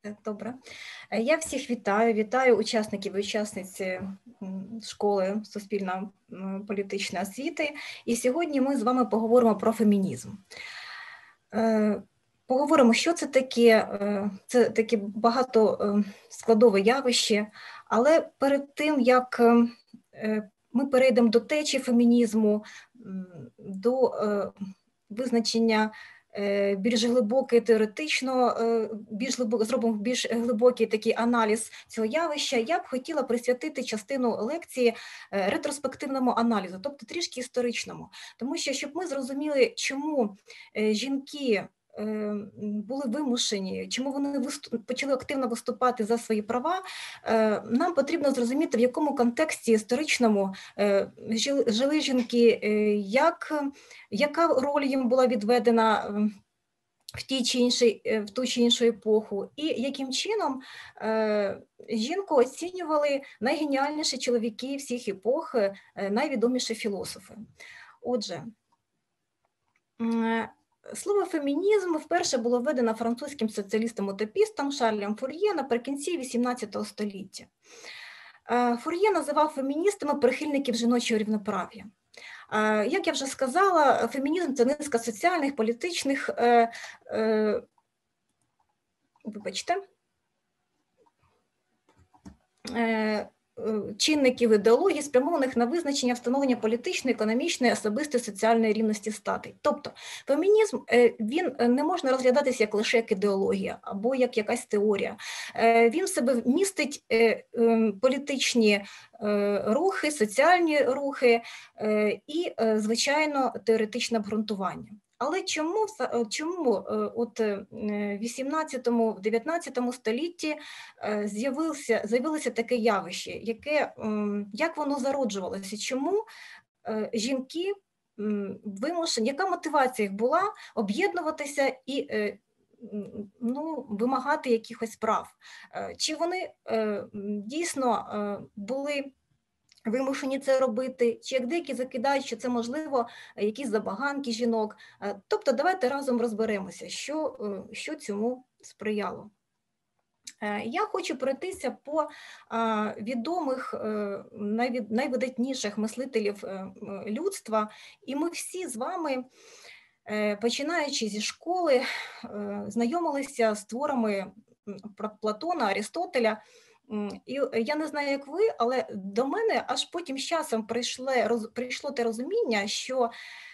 Добре. Я всіх вітаю учасників і учасниць школи суспільно-політичної освіти. І сьогодні ми з вами поговоримо про фемінізм. Поговоримо, що це таке. Це таке багатоскладове явище, але перед тим, як ми перейдемо до течії фемінізму, до визначення більш глибокий теоретично, зробимо більш глибокий такий аналіз цього явища, я б хотіла присвятити частину лекції ретроспективному аналізу, тобто трішки історичному. Тому що, щоб ми зрозуміли, чому жінки були вимушені, чому вони почали активно виступати за свої права, нам потрібно зрозуміти, в якому контексті історичному жили жінки, яка роль їм була відведена в ту чи іншу епоху, і яким чином жінку оцінювали найгеніальніші чоловіки всіх епох, найвідоміші філософи. Отже, слово «фемінізм» вперше було введено французьким соціалістом-утопістом Шарлем Фур'є наприкінці XVIII століття. Фур'є називав феміністами прихильників жіночого рівноправ'я. Як я вже сказала, фемінізм – це низка соціальних, політичних, чинників ідеології, спрямованих на визначення встановлення політичної, економічної, особистої, соціальної рівності статей. Тобто фемінізм, він не можна розглядатися як лише як ідеологія або як якась теорія. Він в себе містить політичні рухи, соціальні рухи і, звичайно, теоретичне обґрунтування. Але чому от в 18-19 столітті з'явилося таке явище, як воно зароджувалося? Чому жінки вимушені, яка мотивація їх була об'єднуватися і вимагати якихось прав? Чи вони дійсно були вимушені це робити, чи як деякі закидають, що це, можливо, якісь забаганки жінок. Тобто давайте разом розберемося, що цьому сприяло. Я хочу пройтися по відомих, найвидатніших мислителів людства, і ми всі з вами, починаючи зі школи, знайомилися з творами Платона, Арістотеля. І я не знаю, як ви, але до мене аж потім з часом прийшло те розуміння, що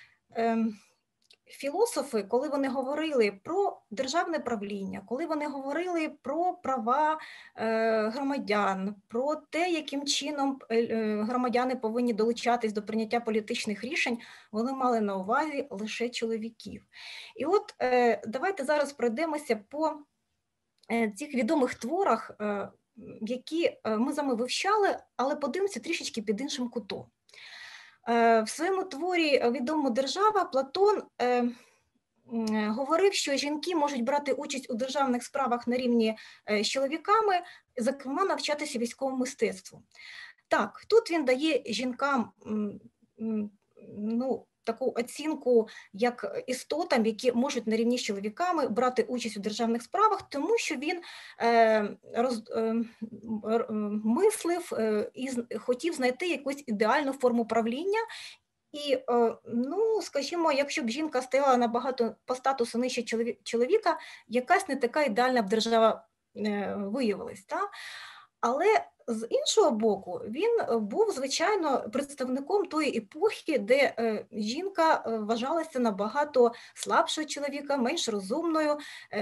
філософи, коли вони говорили про державне правління, коли вони говорили про права громадян, про те, яким чином громадяни повинні долучатись до прийняття політичних рішень, вони мали на увазі лише чоловіків. І от давайте зараз пройдемося по цих відомих творах, які ми з вами вивчали, але подивимося трішечки під іншим кутом. В своєму творі «Відома держава» Платон говорив, що жінки можуть брати участь у державних справах на рівні з чоловіками, зокрема навчатися військовому мистецтву. Так, тут він дає жінкам таку оцінку як істотам, які можуть на рівні з чоловіками брати участь у державних справах, тому що він мислив і хотів знайти якусь ідеальну форму правління. І, скажімо, якщо б жінка стояла набагато по статусу нижче чоловіка, якась не така ідеальна б держава виявилась. Так? Але з іншого боку, він був, звичайно, представником тої епохи, де жінка вважалася набагато слабшою чоловіка, менш розумною,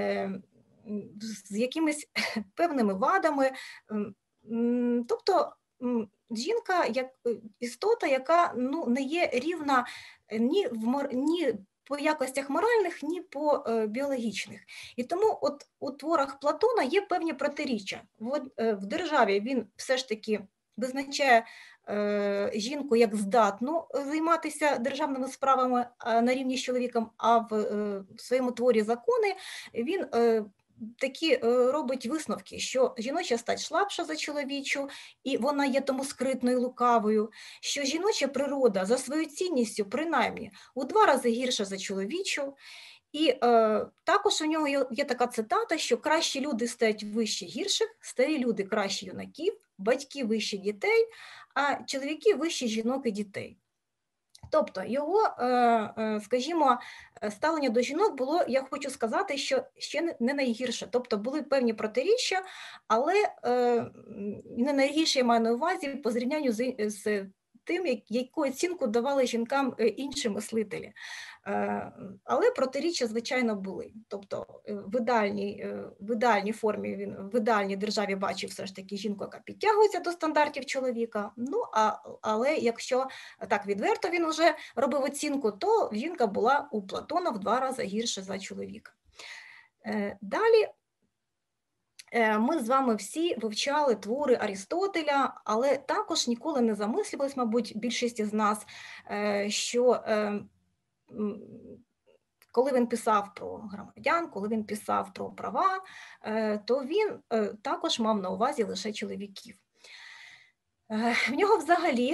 з якимись певними вадами. Тобто жінка як істота, яка не є рівна ні по якостях моральних, ні по біологічних. І тому от у творах Платона є певні протиріччя. В державі він все ж таки визначає жінку як здатну займатися державними справами на рівні з чоловіком, а в своєму творі «Закони» він такі робить висновки, що жіноча стать слабша за чоловічу, і вона є тому скритною, лукавою, що жіноча природа за своєю цінністю принаймні у 2 рази гірша за чоловічу, І також у нього є така цитата, що кращі люди стають вище гірших, старі люди краще юнаків, батьки вище дітей, а чоловіки вище жінок і дітей. Тобто його, скажімо, ставлення до жінок було, я хочу сказати, що ще не найгірше. Тобто були певні протиріччя, але не найгірше я маю на увазі по зрівнянню з тим, яку оцінку давали жінкам інші мислителі. Але протиріччя, звичайно, були. Тобто в ідеальній формі він в ідеальній державі бачив все ж таки жінку, яка підтягується до стандартів чоловіка. Ну, але якщо так відверто він вже робив оцінку, то жінка була у Платона в 2 рази гірше за чоловіка. Далі ми з вами всі вивчали твори Арістотеля, але також ніколи не замислювались, мабуть, більшість з нас, що коли він писав про громадян, коли він писав про права, то він також мав на увазі лише чоловіків. В нього взагалі,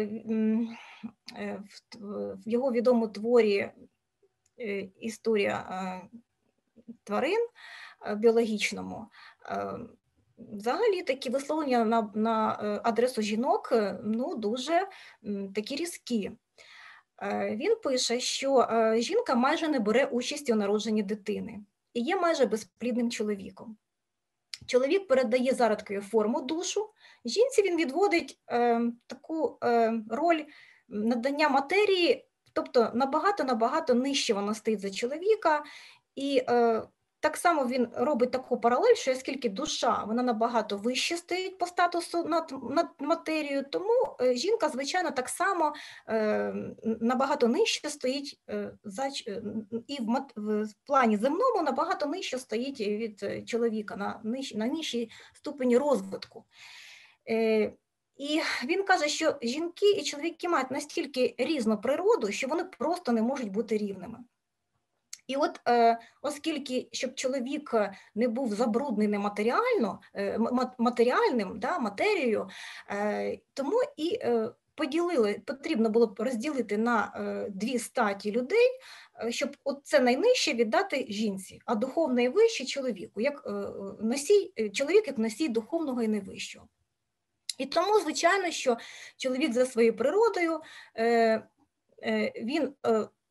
в його відомому творі «Історія тварин» біологічному, взагалі такі висловлення на адресу жінок, ну, дуже такі різкі. Він пише, що жінка майже не бере участі у народженні дитини і є майже безплідним чоловіком. Чоловік передає зародкові форму, душу, жінці він відводить таку роль надання матерії, тобто набагато нижче вона стоїть за чоловіка, і так само він робить таку паралель, що оскільки душа, вона набагато вище стоїть по статусу над матерією, тому жінка, звичайно, так само набагато нижче стоїть, і в плані земному набагато нижче стоїть від чоловіка, на нижчій ступені розвитку. І він каже, що жінки і чоловіки мають настільки різну природу, що вони просто не можуть бути рівними. І от, оскільки, щоб чоловік не був забруднений матеріальним, матерією, тому і потрібно було б розділити на 2 статі людей, щоб це найнижче віддати жінці, а духовне і вище чоловіку, чоловік як носій духовного і найвищого. І тому, звичайно, що чоловік за своєю природою, він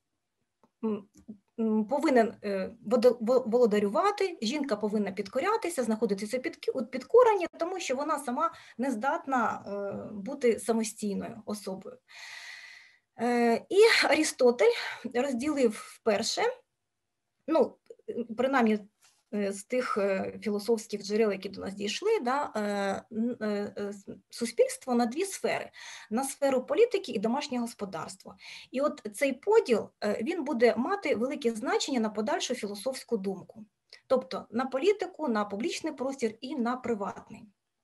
повинен володарювати, жінка повинна підкорятися, знаходитися у підкоренні, тому що вона сама не здатна бути самостійною особою. І Арістотель розділив вперше, ну, принаймні з тих філософських джерел, які до нас дійшли, суспільство на 2 сфери – на сферу політики і домашнє господарство. І от цей поділ, він буде мати велике значення на подальшу філософську думку. Тобто на політику, на публічний простір і на приватний.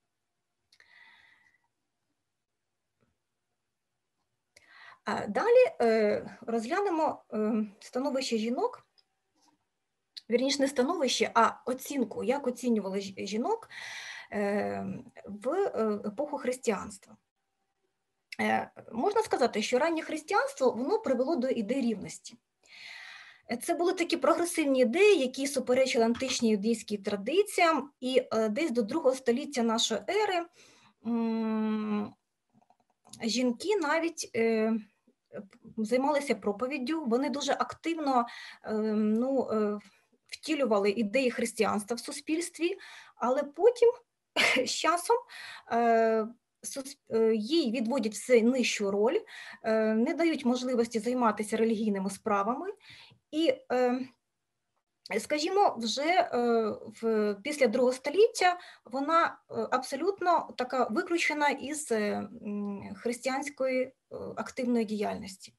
Далі розглянемо становище жінок, вірніше не становище, а оцінку, як оцінювали жінок в епоху християнства. Можна сказати, що раннє християнство, воно привело до ідей рівності. Це були такі прогресивні ідеї, які суперечили античній юдейській традиціям, і десь до 2 століття нашої ери жінки навіть займалися проповіддю, вони дуже активно втілювали ідеї християнства в суспільстві, але потім з часом їй відводять все нижчу роль, не дають можливості займатися релігійними справами. І, скажімо, вже після 2 століття вона абсолютно така виключена із християнської активної діяльності.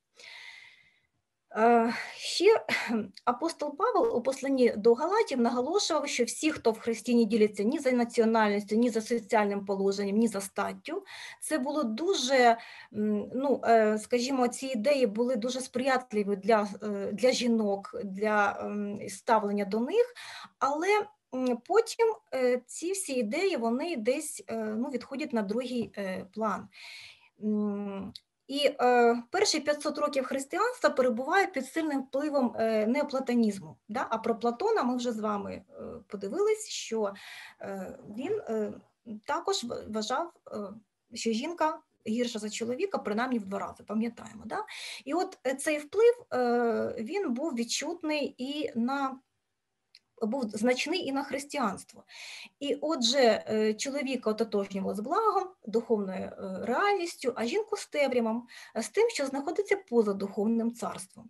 Ще апостол Павел у посланні до Галатів наголошував, що всі, хто в Христі не діляться ні за національністю, ні за соціальним положенням, ні за статтю, це було дуже, скажімо, ці ідеї були дуже сприятливі для жінок, для ставлення до них, але потім ці всі ідеї, вони десь відходять на другий план. І перші 500 років християнства перебувають під сильним впливом неоплатонізму. Да? А про Платона ми вже з вами подивились, що він також вважав, що жінка гірша за чоловіка, принаймні в 2 рази, пам'ятаємо. Да? І от цей вплив, він був відчутний і був значний і на християнство. І отже, чоловіка ототожнювали з благом, духовною реальністю, а жінку з темрявом, з тим, що знаходиться поза духовним царством.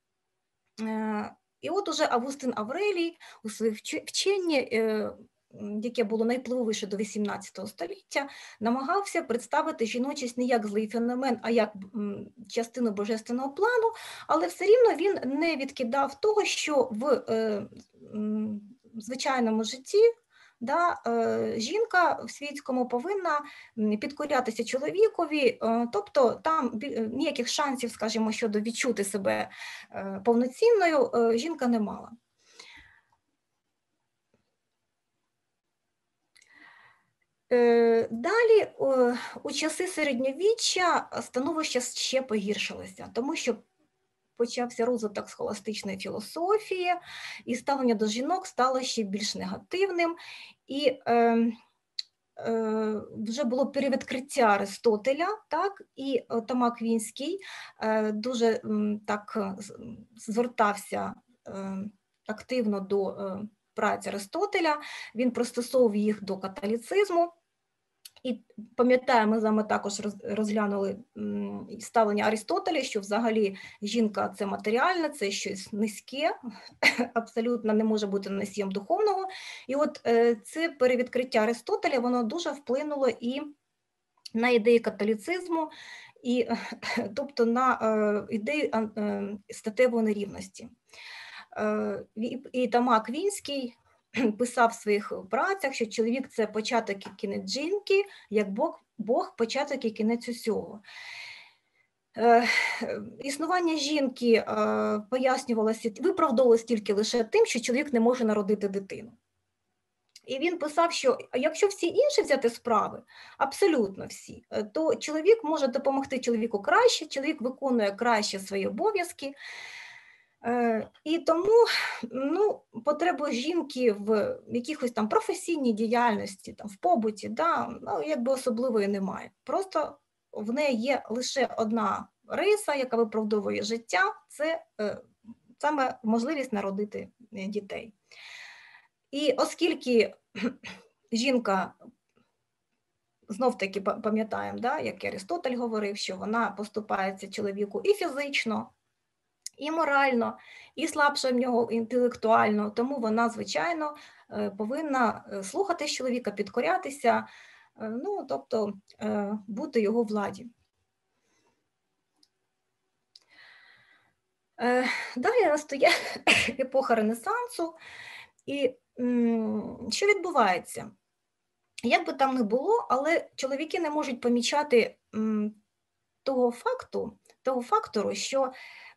І от уже Августин Аврелій у своїх вченні, яке було найвпливовіше до 18 століття, намагався представити жіночість не як злий феномен, а як частину божественного плану, але все рівно він не відкидав того, що в звичайному житті жінка в світському повинна підкорятися чоловікові, тобто там ніяких шансів, скажімо, щодо відчути себе повноцінною жінка не мала. Далі, у часи середньовіччя становище ще погіршилося, тому що почався розвиток схоластичної філософії, і ставлення до жінок стало ще більш негативним, і вже було перевідкриття Аристотеля, так, і Тома Квінський дуже так звертався активно до праці Аристотеля, він пристосовував їх до католіцизму. І пам'ятаємо, ми з вами також розглянули ставлення Аристотеля, що взагалі жінка – це матеріальне, це щось низьке, абсолютно не може бути носієм духовного. І от це перевідкриття Аристотеля, воно дуже вплинуло і на ідеї католіцизму, і, тобто на ідею статевої нерівності. І Тома Квінський писав в своїх працях, що чоловік – це початок і кінець жінки, як Бог – початок і кінець усього. Існування жінки пояснювалося, виправдовувалося тільки лише тим, що чоловік не може народити дитину. І він писав, що якщо всі інші взяти справи, абсолютно всі, то чоловік може допомогти чоловіку краще, чоловік виконує краще свої обов'язки. І тому потребу жінки в якихось там професійній діяльності, там, в побуті, якби особливої немає. Просто в неї є лише одна риса, яка виправдовує життя, це саме можливість народити дітей. І оскільки жінка, знов-таки пам'ятаємо, як Аристотель говорив, що вона поступається чоловіку і фізично, і морально, і слабша в нього інтелектуально, тому вона, звичайно, повинна слухати чоловіка, підкорятися, тобто бути його владі. Далі настає епоха Ренесансу, і що відбувається? Як би там не було, але чоловіки не можуть помічати того фактору, що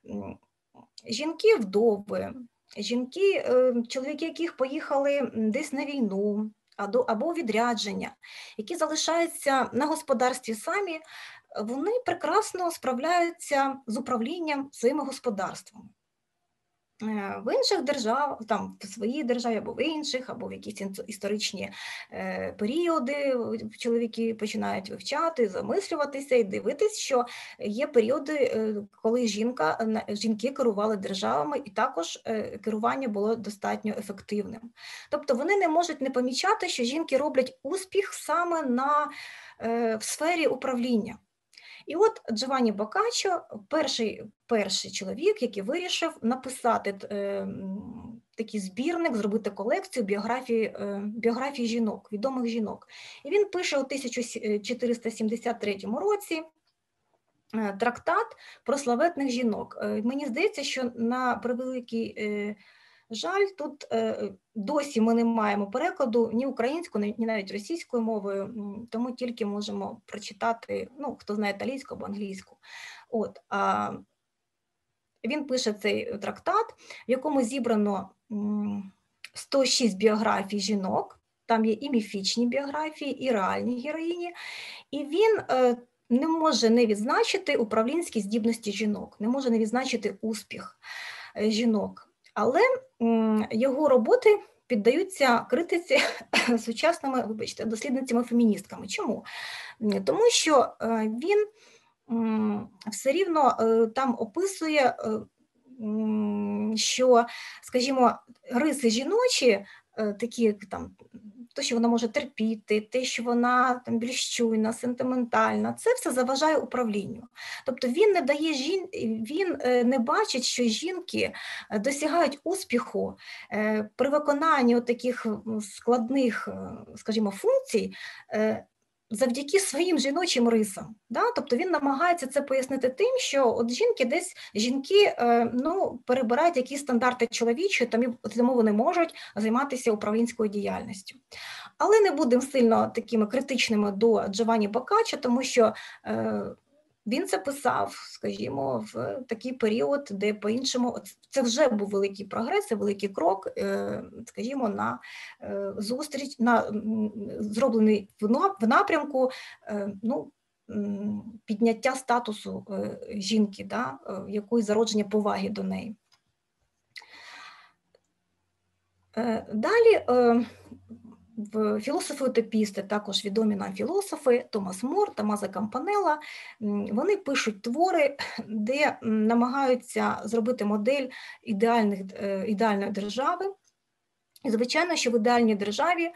жінки-вдови, чоловіки, яких поїхали десь на війну або у відрядження, які залишаються на господарстві самі, вони прекрасно справляються з управлінням своїми господарствами. В інших державах, там в своїй державі або в інших, або в якісь історичні періоди чоловіки починають вивчати, замислюватися і дивитись, що є періоди, коли жінки керували державами, і також керування було достатньо ефективним. Тобто вони не можуть не помічати, що жінки роблять успіх саме в сфері управління. І от Джованні Боккаччо перший чоловік, який вирішив написати такий збірник, зробити колекцію біографій жінок, відомих жінок. І він пише у 1473 році трактат про славетних жінок. Мені здається, що на превеликий жаль, тут досі ми не маємо перекладу ні українською, ні навіть російською мовою, тому тільки можемо прочитати, хто знає італійську або англійську. Він пише цей трактат, в якому зібрано 106 біографій жінок, там є і міфічні біографії, і реальні героїні, і він не може не відзначити управлінські здібності жінок, не може не відзначити успіх жінок. Але його роботи піддаються критиці сучасними, вибачте, дослідницями-феміністками. Чому? Тому що він все рівно там описує, що, скажімо, риси жіночі, такі як там те, що вона може терпіти, те, що вона там більш чуйна, сентиментальна, це все заважає управлінню. Тобто він не дає він не бачить, що жінки досягають успіху при виконанні таких складних, скажімо, функцій завдяки своїм жіночим рисам. Да? Тобто він намагається це пояснити тим, що от жінки перебирають якісь стандарти чоловічі, тому вони можуть займатися управлінською діяльністю. Але не будемо сильно такими критичними до Джованні Боккаччо, тому що він це писав, скажімо, в такий період, де по-іншому, це вже був великий прогрес, це великий крок, скажімо, на зустріч, зроблений в напрямку підняття статусу жінки, да, якоїсь зародження поваги до неї. Далі філософи-утопісти, також відомі нам філософи Томас Мор, Томмазо Кампанелла, вони пишуть твори, де намагаються зробити модель ідеальної держави. І, звичайно, що в ідеальній державі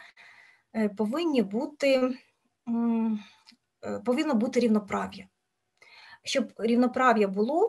повинно бути рівноправ'я. Щоб рівноправ'я було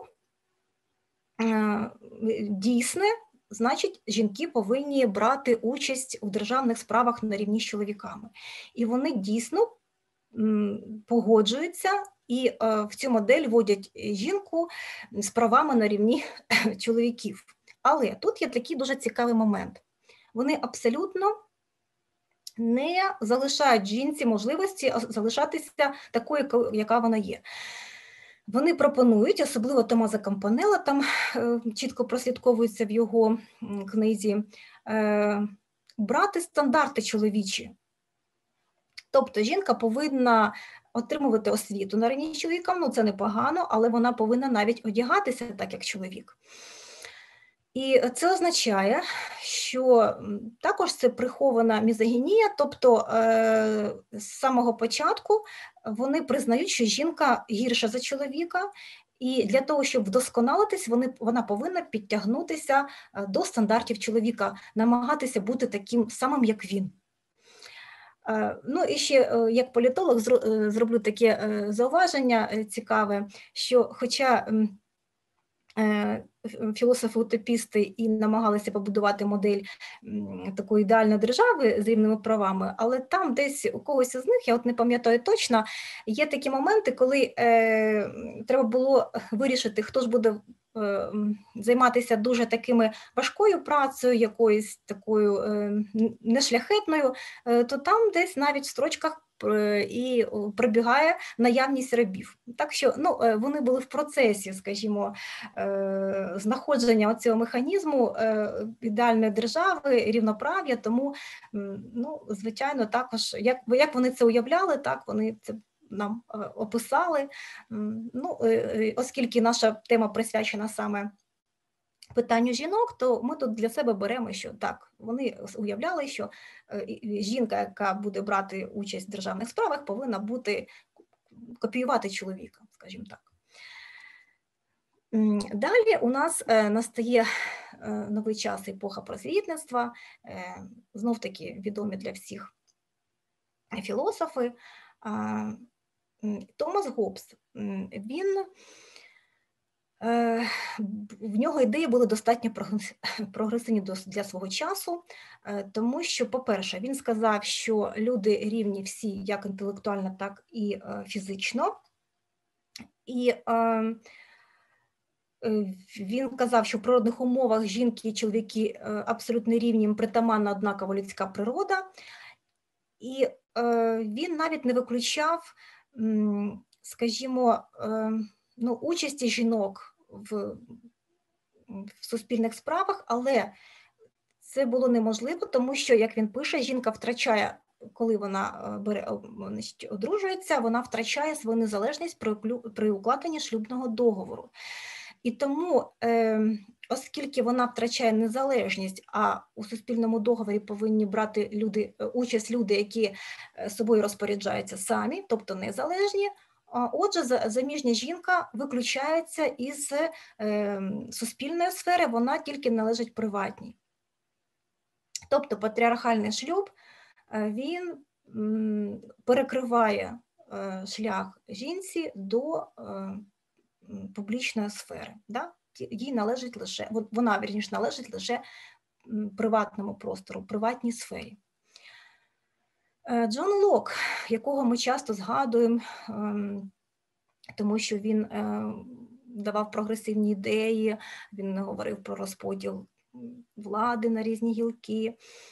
дійсне, значить, жінки повинні брати участь у державних справах на рівні з чоловіками. І вони дійсно погоджуються і в цю модель вводять жінку з правами на рівні чоловіків. Але тут є такий дуже цікавий момент. Вони абсолютно не залишають жінці можливості залишатися такою, яка вона є. Вони пропонують, особливо Томмазо Кампанелла, там чітко прослідковується в його книзі, брати стандарти чоловічі. Тобто жінка повинна отримувати освіту на рівні з чоловіком, це непогано, але вона повинна навіть одягатися так, як чоловік. І це означає, що також це прихована мізогінія, тобто з самого початку вони признають, що жінка гірша за чоловіка, і для того, щоб вдосконалитись, вона повинна підтягнутися до стандартів чоловіка, намагатися бути таким самим, як він. Ну і ще, як політолог, зроблю таке зауваження цікаве, що хоча філософи-утопісти і намагалися побудувати модель такої ідеальної держави з рівними правами, але там десь у когось із них, я от не пам'ятаю точно, є такі моменти, коли треба було вирішити, хто ж буде займатися дуже такими важкою працею, якоюсь такою нешляхетною, то там десь навіть в строчках і прибігає наявність рабів. Так що вони були в процесі, скажімо, знаходження цього механізму ідеальної держави, рівноправ'я, тому, звичайно, також, як вони це уявляли, так вони це нам описали. Оскільки наша тема присвячена саме питанню жінок, то ми тут для себе беремо, що так, вони уявляли, що жінка, яка буде брати участь в державних справах, повинна копіювати чоловіка, скажімо так. Далі у нас настає новий час, епоха просвітництва, знов-таки відомі для всіх філософи. Томас Гоббс, в нього ідеї були достатньо прогресивні для свого часу, тому що, по-перше, він сказав, що люди рівні всі як інтелектуально, так і фізично. І він казав, що в природних умовах жінки і чоловіки абсолютно рівні, їм притаманна однакова людська природа. І він навіть не виключав, скажімо, участі жінок в суспільних справах, але це було неможливо, тому що, як він пише, жінка втрачає коли вона одружується, вона втрачає свою незалежність при укладенні шлюбного договору. І тому, оскільки вона втрачає незалежність, а у суспільному договорі повинні брати участь люди, які собою розпоряджаються самі, тобто незалежні, отже, заміжня жінка виключається із суспільної сфери, вона тільки належить приватній. Тобто патріархальний шлюб, він перекриває шлях жінці до публічної сфери. Да? Їй належить лише, вона, вірніше, належить лише приватному простору, приватній сфері. Джон Лок, якого ми часто згадуємо, тому що він давав прогресивні ідеї, він говорив про розподіл влади на різні гілки.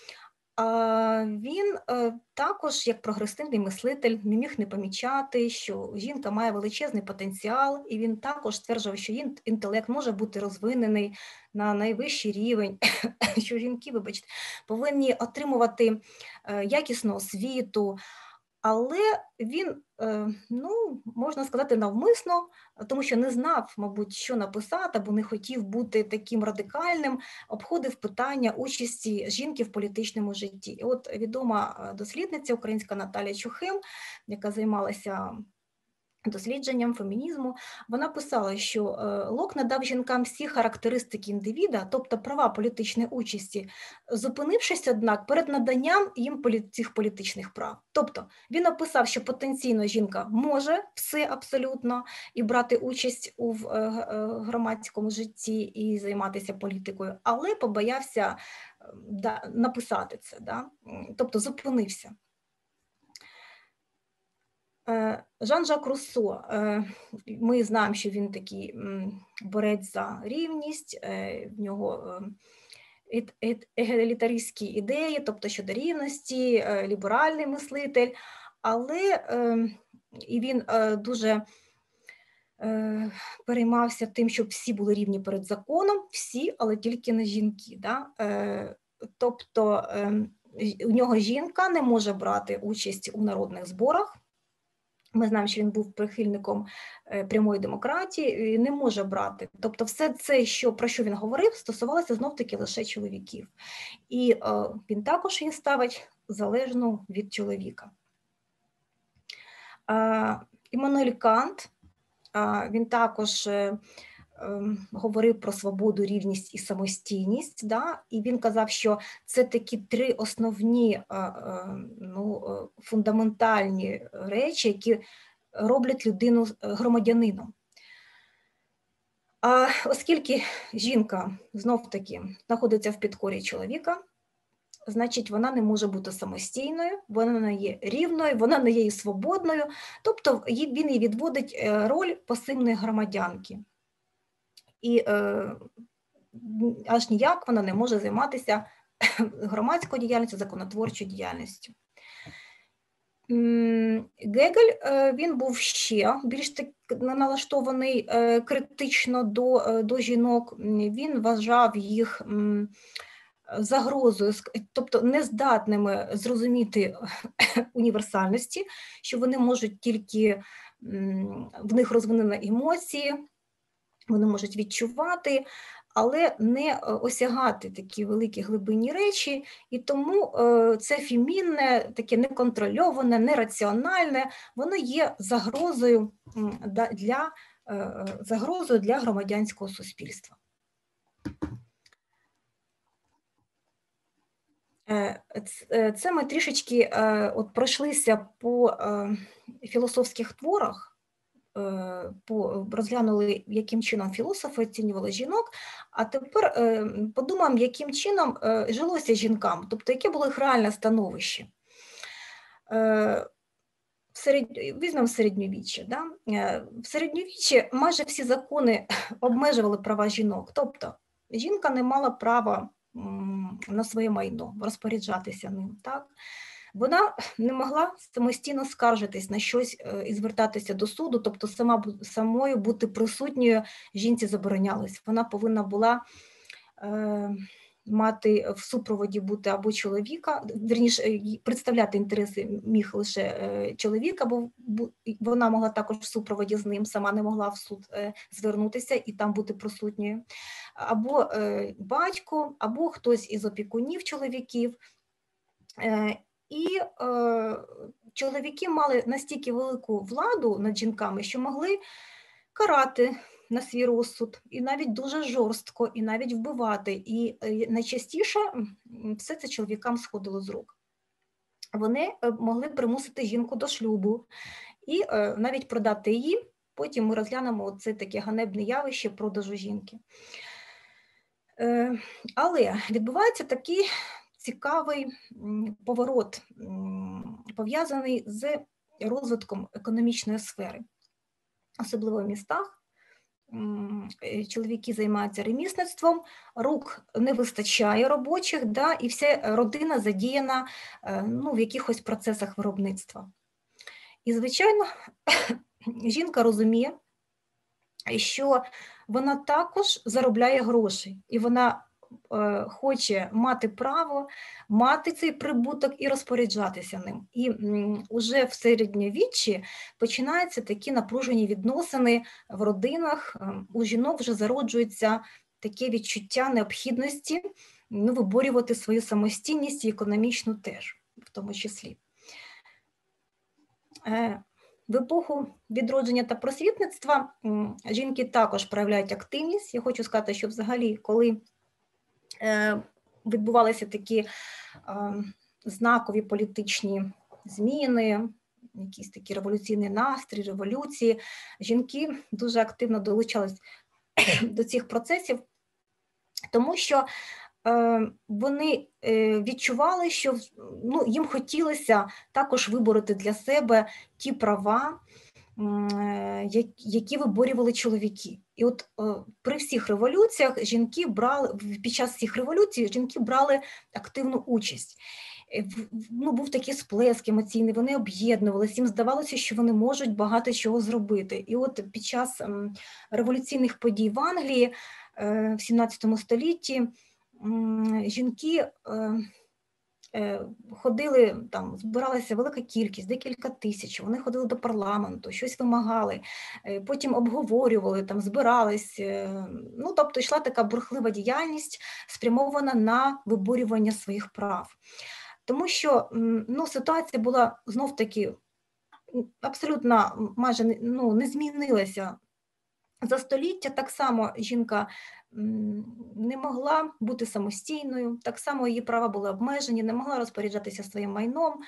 Він також, як прогресивний мислитель, не міг не помічати, що жінка має величезний потенціал, і він також стверджував, що інтелект може бути розвинений на найвищий рівень, що жінки, вибачте, повинні отримувати якісну освіту, але він, можна сказати, навмисно, тому що не знав, мабуть, що написати, або не хотів бути таким радикальним, обходив питання участі жінки в політичному житті. І от відома дослідниця українська Наталя Чухим, яка займалася дослідженням фемінізму, вона писала, що Лок надав жінкам всі характеристики індивіда, тобто права політичної участі, зупинившись, однак, перед наданням їм цих політичних прав. Тобто він описав, що потенційно жінка може все абсолютно і брати участь у громадському житті і займатися політикою, але побоявся написати це, да? Тобто зупинився. Жан-Жак Руссо, ми знаємо, що він такий борець за рівність, в нього егалітаристські ідеї, тобто щодо рівності, ліберальний мислитель, але і він дуже переймався тим, щоб всі були рівні перед законом, всі, але тільки не жінки. Да? Тобто у нього жінка не може брати участь у народних зборах. Ми знаємо, що він був прихильником прямої демократії, і не може брати. Тобто все це, про що він говорив, стосувалося знов-таки лише чоловіків. І він також її ставить залежну від чоловіка. Іммануель Кант, він також говорив про свободу, рівність і самостійність, да? І він казав, що це такі три основні фундаментальні речі, які роблять людину громадянином. А оскільки жінка знов-таки знаходиться в підкорі чоловіка, значить вона не може бути самостійною, вона не є рівною, вона не є і свободною, тобто він їй відводить роль пасивної громадянки. І аж ніяк вона не може займатися громадською діяльністю, законотворчою діяльністю. Гегель, він був ще більш налаштований критично до жінок, він вважав їх загрозою, тобто нездатними зрозуміти універсальності, що вони можуть тільки, в них розвинені емоції, вони можуть відчувати, але не осягати такі великі глибинні речі, і тому це фемінне, таке неконтрольоване, нераціональне, воно є загрозою для громадянського суспільства. Це ми трішечки пройшлися по філософських творах, розглянули, яким чином філософи оцінювали жінок, а тепер подумаємо, яким чином жилося жінкам, тобто яке було їх реальне становище. Візьмемо середньовіччя. Да? В середньовіччі майже всі закони обмежували права жінок, тобто жінка не мала права на своє майно, розпоряджатися ним. Так? Вона не могла самостійно скаржитись на щось і звертатися до суду, тобто самою бути присутньою жінці заборонялось. Вона повинна була мати в супроводі бути або чоловіка, вірніше, представляти інтереси міг лише чоловік, або вона могла також в супроводі з ним, сама не могла в суд звернутися і там бути присутньою, або батько, або хтось із опікунів чоловіків. І чоловіки мали настільки велику владу над жінками, що могли карати на свій розсуд, і навіть дуже жорстко, і навіть вбивати. І найчастіше все це чоловікам сходило з рук. Вони могли примусити жінку до шлюбу і навіть продати її. Потім ми розглянемо це таке ганебне явище продажу жінки. Але відбувається такий цікавий поворот, пов'язаний з розвитком економічної сфери. Особливо в містах чоловіки займаються ремісництвом, рук не вистачає робочих, да, і вся родина задіяна в якихось процесах виробництва. І, звичайно, жінка розуміє, що вона також заробляє гроші, і вона хоче мати право мати цей прибуток і розпоряджатися ним. І вже в середньовіччі починаються такі напружені відносини в родинах, у жінок вже зароджується таке відчуття необхідності виборювати свою самостійність і економічну теж, в тому числі. В епоху відродження та просвітництва жінки також проявляють активність. Я хочу сказати, що взагалі, коли відбувалися такі знакові політичні зміни, якісь такі революційні настрій, революції, жінки дуже активно долучались до цих процесів, тому що вони відчували, що їм хотілося також вибороти для себе ті права, які виборювали чоловіки. І от при всіх революціях під час всіх революцій жінки брали активну участь. Був такий сплеск емоційний, вони об'єднувалися, їм здавалося, що вони можуть багато чого зробити. І от під час революційних подій в Англії в 17 столітті жінки ходили, там збиралася велика кількість, декілька тисяч, вони ходили до парламенту, щось вимагали, потім обговорювали, там збирались, тобто йшла така бурхлива діяльність, спрямована на виборювання своїх прав. Тому що ситуація була знов-таки абсолютно майже не змінилася. За століття так само жінка не могла бути самостійною, так само її права були обмежені, не могла розпоряджатися своїм майном.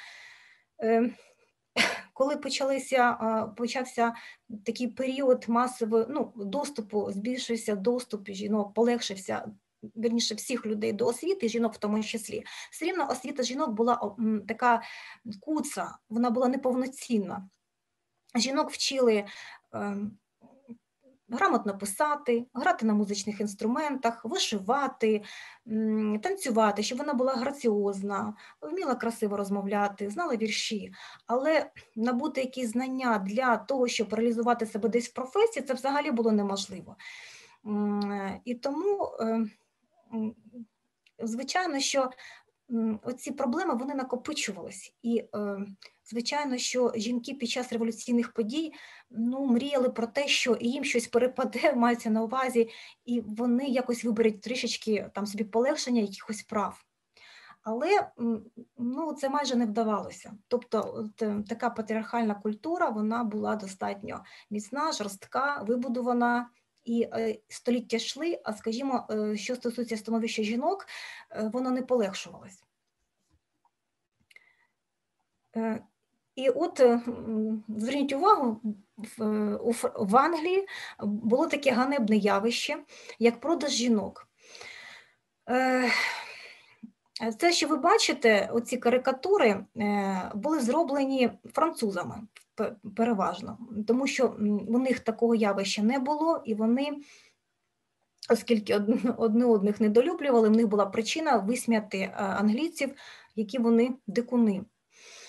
Коли почався такий період масового доступу, збільшився доступ жінок, полегшився, вірніше, всіх людей до освіти, жінок в тому числі, все рівно освіта жінок була така куца, вона була неповноцінна. Жінок вчили грамотно писати, грати на музичних інструментах, вишивати, танцювати, щоб вона була граціозна, вміла красиво розмовляти, знала вірші. Але набути якісь знання для того, щоб реалізувати себе десь в професії, це взагалі було неможливо. І тому, звичайно, що оці проблеми, вони накопичувалися. І, звичайно, що жінки під час революційних подій мріяли про те, що їм щось перепаде, мається на увазі, і вони якось виберуть трішечки там собі полегшення якихось прав. Але це майже не вдавалося. Тобто така патріархальна культура, вона була достатньо міцна, жорстка, вибудована, і століття йшли, а, скажімо, що стосується становища жінок, воно не полегшувалось. І от, зверніть увагу, в Англії було таке ганебне явище, як продаж жінок. Це, що ви бачите, оці карикатури були зроблені французами переважно, тому що у них такого явища не було, і вони, оскільки одне одних недолюблювали, в них була причина висміяти англійців, які вони дикуни.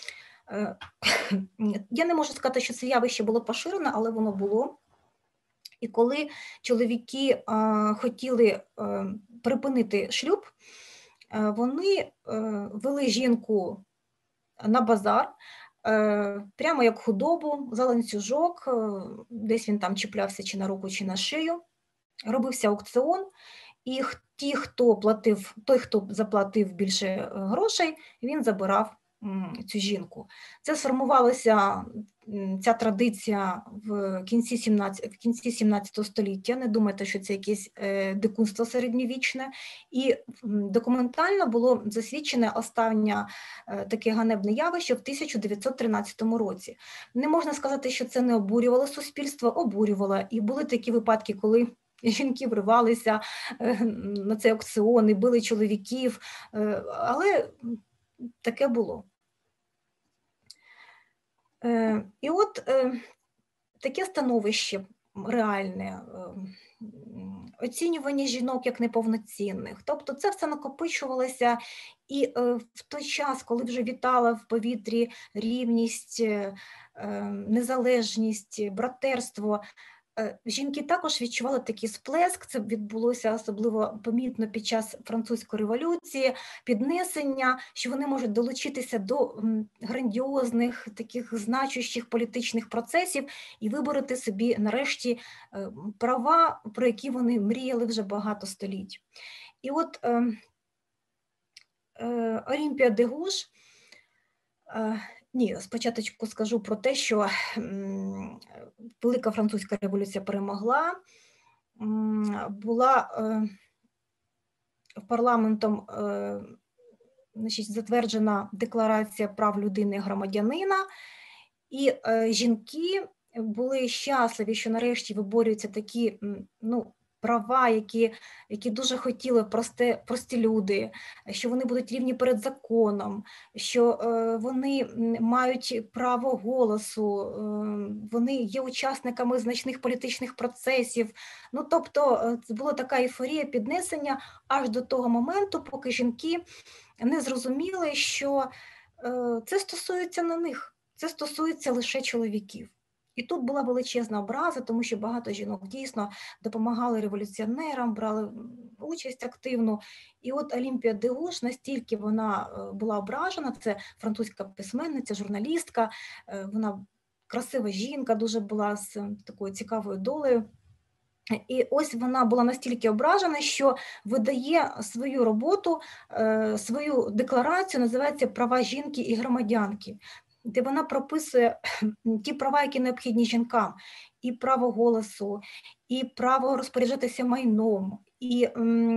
Я не можу сказати, що це явище було поширено, але воно було. І коли чоловіки хотіли припинити шлюб, вони вели жінку на базар, прямо як худобу, за ланцюжок, десь він там чіплявся чи на руку, чи на шию, робився аукціон, і той, хто заплатив більше грошей, він забирав цю жінку. Це сформувалася ця традиція в кінці 17 століття. Не думайте, що це якесь дикунство середньовічне. І документально було засвідчене останнє таке ганебне явище в 1913 році. Не можна сказати, що це не обурювало суспільство, обурювало. І були такі випадки, коли жінки вривалися на цей аукціон і били чоловіків, але таке було. І от таке становище реальне, оцінювання жінок як неповноцінних. Тобто це все накопичувалося, і в той час, коли вже вітала в повітрі рівність, незалежність, братерство, жінки також відчували такий сплеск, це відбулося особливо помітно під час Французької революції, піднесення, що вони можуть долучитися до грандіозних, таких значущих політичних процесів і вибороти собі нарешті права, про які вони мріяли вже багато століть. І от Олімпія де Гуж, спочатку скажу про те, що Велика Французька революція перемогла, була парламентом затверджена Декларація прав людини і громадянина, і жінки були щасливі, що нарешті виборюються такі права, які дуже хотіли прості люди, що вони будуть рівні перед законом, що вони мають право голосу, вони є учасниками значних політичних процесів. Тобто це була така ейфорія піднесення аж до того моменту, поки жінки не зрозуміли, що це стосується не них, це стосується лише чоловіків. І тут була величезна образа, тому що багато жінок дійсно допомагали революціонерам, брали участь активну. І от Олімпія де Гуж, настільки вона була ображена, це французька письменниця, журналістка, вона красива жінка, дуже була з такою цікавою долею. І ось вона була настільки ображена, що видає свою роботу, свою декларацію, називається «Права жінки і громадянки», де вона прописує ті права, які необхідні жінкам, і право голосу, і право розпоряджатися майном, і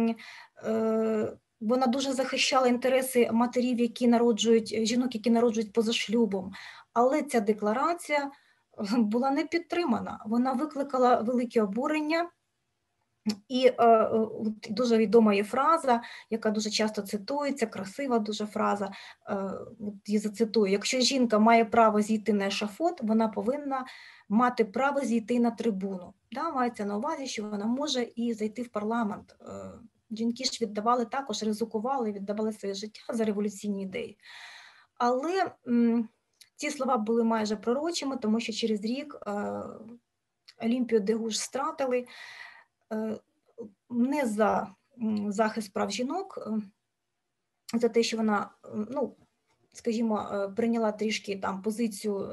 вона дуже захищала інтереси матерів, жінок, які народжують поза шлюбом. Але ця декларація була не підтримана, вона викликала велике обурення. І дуже відома є фраза, яка дуже часто цитується, красива дуже фраза, її зацитую: якщо жінка має право зійти на ешафот, вона повинна мати право зійти на трибуну. Мається на увазі, що вона може і зайти в парламент. Жінки ж також ризикували, віддавали своє життя за революційні ідеї. Але ці слова були майже пророчими, тому що через рік Олімпію де Гуж стратили, не за захист прав жінок, за те, що вона, прийняла трішки позицію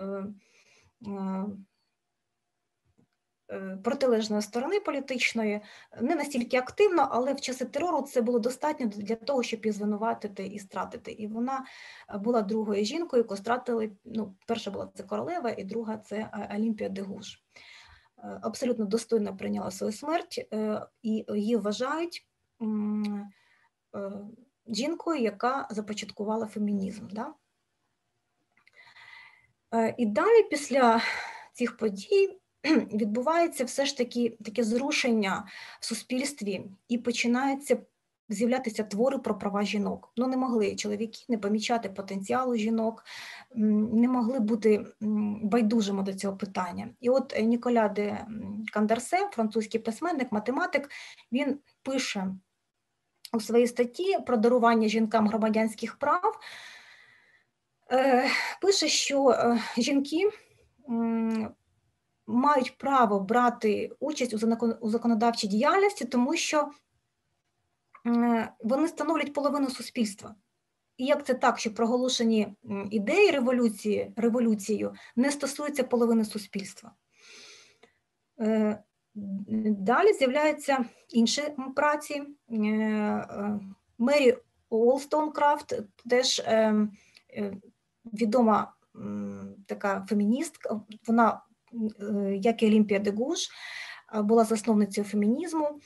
протилежної сторони політичної, не настільки активно, але в часи терору це було достатньо для того, щоб її звинуватити і стратити. І вона була другою жінкою, яку стратили, перша була це королева, і друга це Олімпія де Гуж. Абсолютно достойно прийняла свою смерть, і її вважають жінкою, яка започаткувала фемінізм. І далі, після цих подій, відбувається все ж таки таке зрушення в суспільстві, і починаються з'являтися твори про права жінок. Не могли чоловіки не помічати потенціалу жінок, не могли бути байдужими до цього питання. І от Ніколя де Кандорсе, французький письменник, математик, він пише у своїй статті про дарування жінкам громадянських прав, пише, що жінки мають право брати участь у законодавчій діяльності, тому що вони становлять половину суспільства. І як це так, що проголошені ідеї революцією не стосуються половини суспільства? Далі з'являються інші праці. Мері Олстонкрафт, теж відома така феміністка, вона, як і Олімпія де Гуш, була засновницею фемінізму,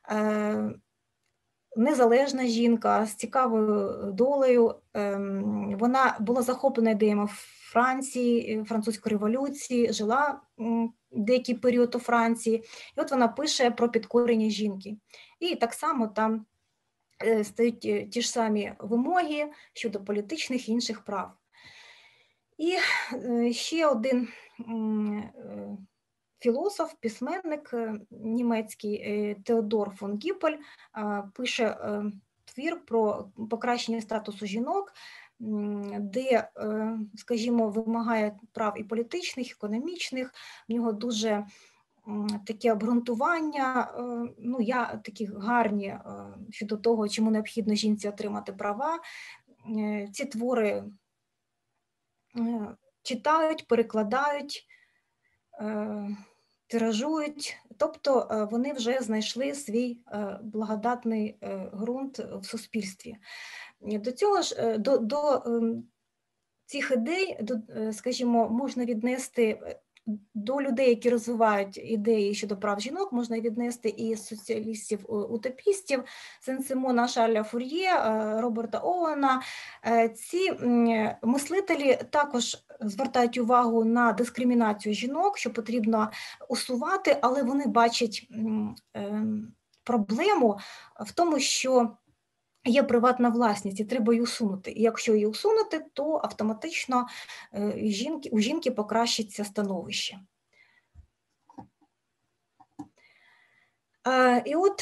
незалежна жінка з цікавою долею. Вона була захоплена ідеями Франції, французької революції, жила деякий період у Франції, і от вона пише про підкорення жінки. І так само там стають ті ж самі вимоги щодо політичних і інших прав. І ще один філософ, письменник німецький Теодор фон Гіппель пише твір про покращення статусу жінок, де, скажімо, вимагає прав і політичних, і економічних. В нього дуже таке обґрунтування, такі гарні щодо того, чому необхідно жінці отримати права. Ці твори читають, перекладають, тиражують, тобто вони вже знайшли свій благодатний ґрунт в суспільстві. До цього ж, до цих ідей, скажімо, можна віднести до людей, які розвивають ідеї щодо прав жінок, можна віднести і соціалістів-утопістів, Сен-Симона, Шарля Фур'є, Роберта Оуена. Ці мислителі також звертають увагу на дискримінацію жінок, що потрібно усувати, але вони бачать проблему в тому, що є приватна власність і треба її усунути. І якщо її усунути, то автоматично у жінки покращиться становище. І от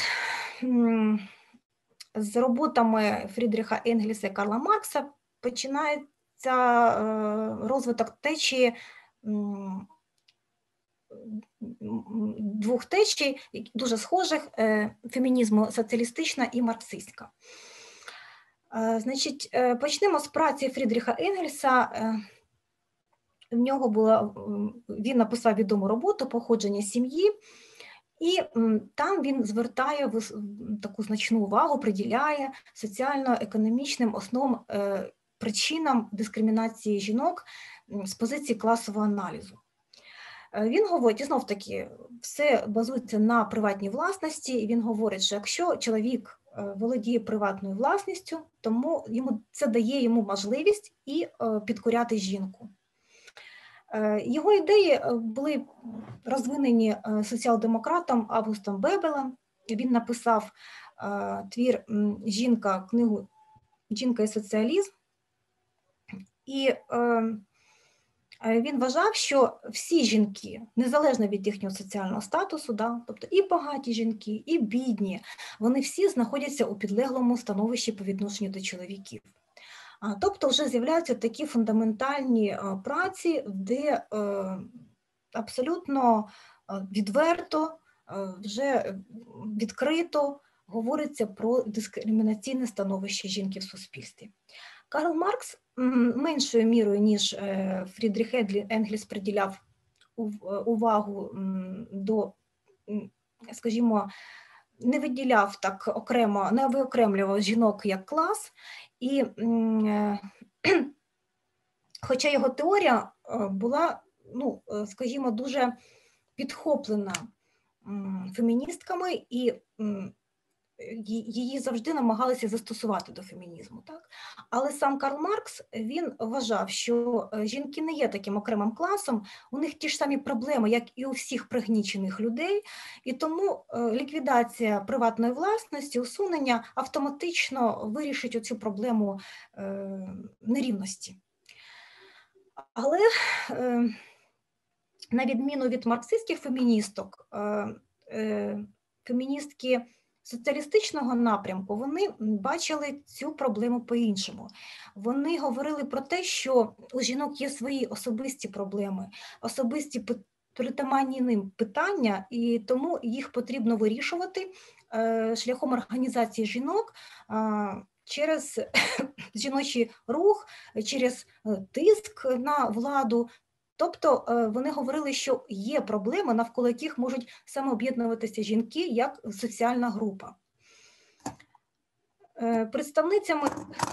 з роботами Фрідріха Енгельса і Карла Маркса починається розвиток течії, двох течій, дуже схожих, фемінізму соціалістична і марксистська. Значить, почнемо з праці Фрідріха Енгельса. Він написав відому роботу «Походження сім'ї», і там він звертає таку значну увагу, приділяє соціально-економічним основам, причинам дискримінації жінок з позиції класового аналізу. Він говорить, і знов-таки, все базується на приватній власності, і він говорить, що якщо чоловік володіє приватною власністю, тому це дає йому можливість і підкоряти жінку. Його ідеї були розвинені соціал-демократом Августом Бебелем. Він написав твір книгу «Жінка і соціалізм». І він вважав, що всі жінки, незалежно від їхнього соціального статусу, тобто і багаті жінки, і бідні, вони всі знаходяться у підлеглому становищі по відношенню до чоловіків. Тобто вже з'являються такі фундаментальні праці, де абсолютно відверто, вже відкрито говориться про дискримінаційне становище жінки в суспільстві. Карл Маркс меншою мірою, ніж Фрідріх Енгельс, приділяв увагу до, скажімо, не виділяв так окремо, не виокремлював жінок як клас, і хоча його теорія була, скажімо, дуже підхоплена феміністками, і її завжди намагалися застосувати до фемінізму. Так? Але сам Карл Маркс, він вважав, що жінки не є таким окремим класом, у них ті ж самі проблеми, як і у всіх пригнічених людей, і тому ліквідація приватної власності, усунення автоматично вирішить оцю проблему нерівності. Але на відміну від марксистських феміністок, феміністки соціалістичного напрямку, вони бачили цю проблему по-іншому. Вони говорили про те, що у жінок є свої особисті проблеми, особисті притаманні ним питання, і тому їх потрібно вирішувати шляхом організації жінок через жіночий рух, через тиск на владу. Тобто вони говорили, що є проблеми, навколо яких можуть саме об'єднуватися жінки як соціальна група. Представницями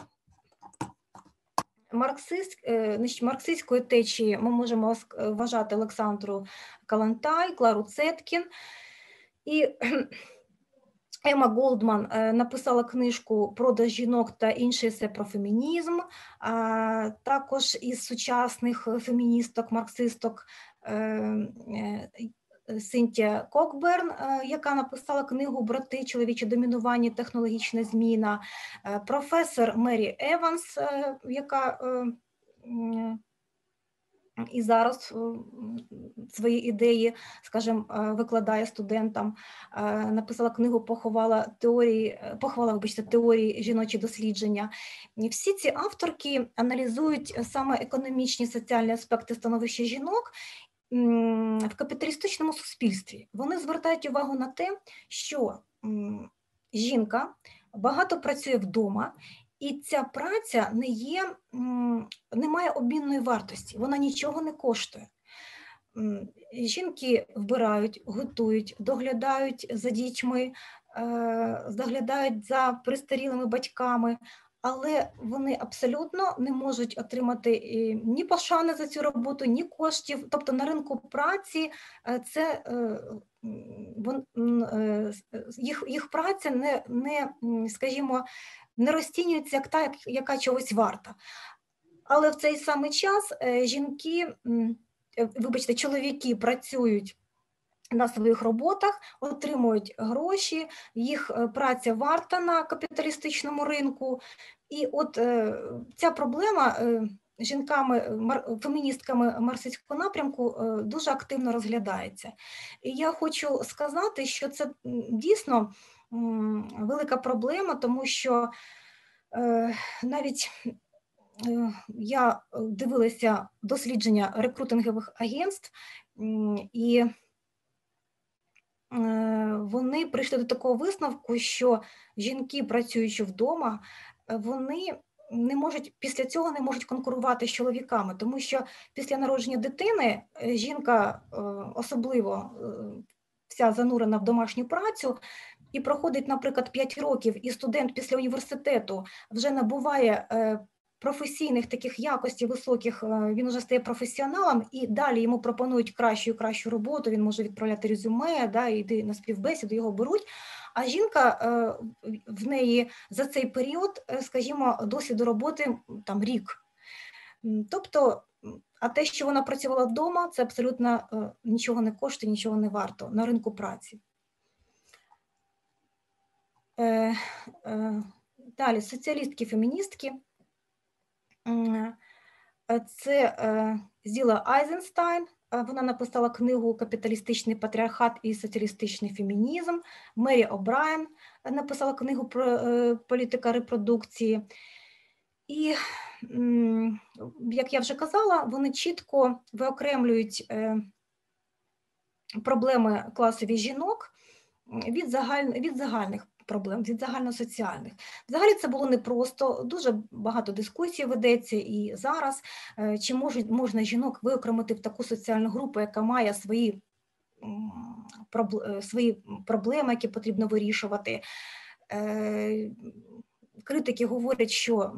марксистської течії ми можемо вважати Олександру Калантай, Клару Цеткін. І Ема Голдман написала книжку «Продаж жінок та інші есе про фемінізм», також із сучасних феміністок, марксисток Синтія Кокберн, яка написала книгу «Брати. Чоловіче домінування. Технологічна зміна», професор Мері Еванс, яка і зараз свої ідеї, скажімо, викладає студентам, написала книгу «Похвала теорії жіночі дослідження». І всі ці авторки аналізують саме економічні, соціальні аспекти становища жінок в капіталістичному суспільстві. Вони звертають увагу на те, що жінка багато працює вдома, і ця праця не має обмінної вартості, вона нічого не коштує. Жінки вбирають, готують, доглядають за дітьми, доглядають за престарілими батьками, але вони абсолютно не можуть отримати ні пошани за цю роботу, ні коштів. Тобто на ринку праці їх праця скажімо, не розцінюється як та, яка чогось варта. Але в цей самий час чоловіки працюють на своїх роботах, отримують гроші, їх праця варта на капіталістичному ринку. І от ця проблема жінками, феміністками марксистського напрямку дуже активно розглядається. І я хочу сказати, що це дійсно велика проблема, тому що навіть я дивилася дослідження рекрутингових агентств, і вони прийшли до такого висновку, що жінки, працюючи вдома, вони після цього не можуть конкурувати з чоловіками, тому що після народження дитини жінка особливо вся занурена в домашню працю, і проходить, наприклад, 5 років, і студент після університету вже набуває професійних таких якостей високих, він вже стає професіоналом, і далі йому пропонують кращу і кращу роботу, він може відправляти резюме, йти на співбесіду, його беруть, а жінка, в неї за цей період, скажімо, досвіду роботи там рік. Тобто, а те, що вона працювала вдома, це абсолютно нічого не коштує, нічого не варто на ринку праці. Далі, соціалістки-феміністки. Це Зіла Айзенштейн, вона написала книгу «Капіталістичний патріархат і соціалістичний фемінізм». Мері О'Брайен написала книгу про політика репродукції. І, як я вже казала, вони чітко виокремлюють проблеми класові жінок від загальних проблем, від загальносоціальних. Взагалі це було непросто, дуже багато дискусій ведеться і зараз, чи можна жінок виокремити в таку соціальну групу, яка має свої проблеми, які потрібно вирішувати. Критики говорять, що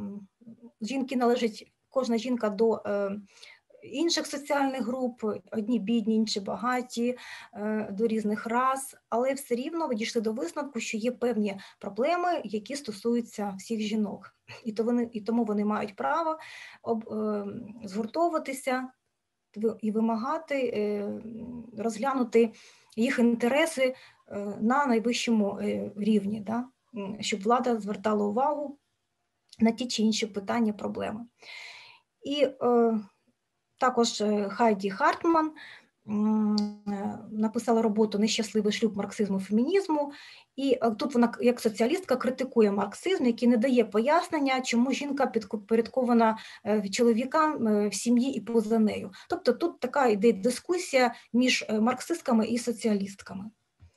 кожна жінка до інших соціальних груп, одні бідні, інші багаті, до різних рас, але все рівно ви дійшли до висновку, що є певні проблеми, які стосуються всіх жінок. І тому вони мають право згуртовуватися і вимагати, розглянути їх інтереси на найвищому рівні, щоб влада звертала увагу на ті чи інші питання, проблеми. І також Хайді Хартман написала роботу «Нещасливий шлюб марксизму і фемінізму», і тут вона як соціалістка критикує марксизм, який не дає пояснення, чому жінка підпорядкована чоловікам в сім'ї і поза нею. Тобто тут така йде дискусія між марксистками і соціалістками.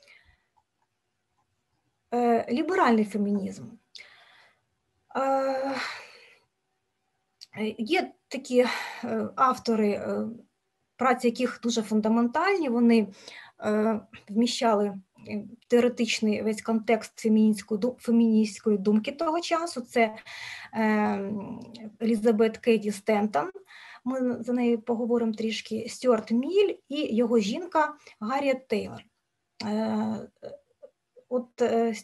Ліберальний фемінізм. Є такі автори, праці яких дуже фундаментальні, вони вміщали теоретичний весь контекст феміністської думки того часу. Це Елізабет Кеді Стентон, ми за нею поговоримо трішки, Стюарт Міль і його жінка Гарріет Тейлор. От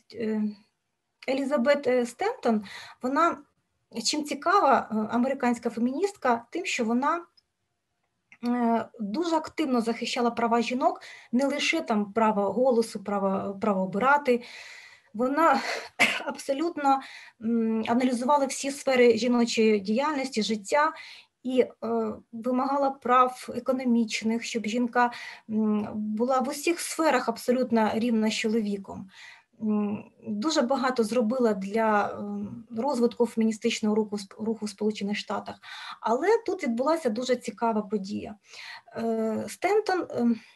Елізабет Стентон, вона, чим цікава американська феміністка, тим, що вона дуже активно захищала права жінок, не лише там право голосу, право обирати. Вона абсолютно аналізувала всі сфери жіночої діяльності, життя і вимагала прав економічних, щоб жінка була в усіх сферах абсолютно рівна з чоловіком. Дуже багато зробила для розвитку феміністичного руху в Сполучених Штатах. Але тут відбулася дуже цікава подія. Стентон,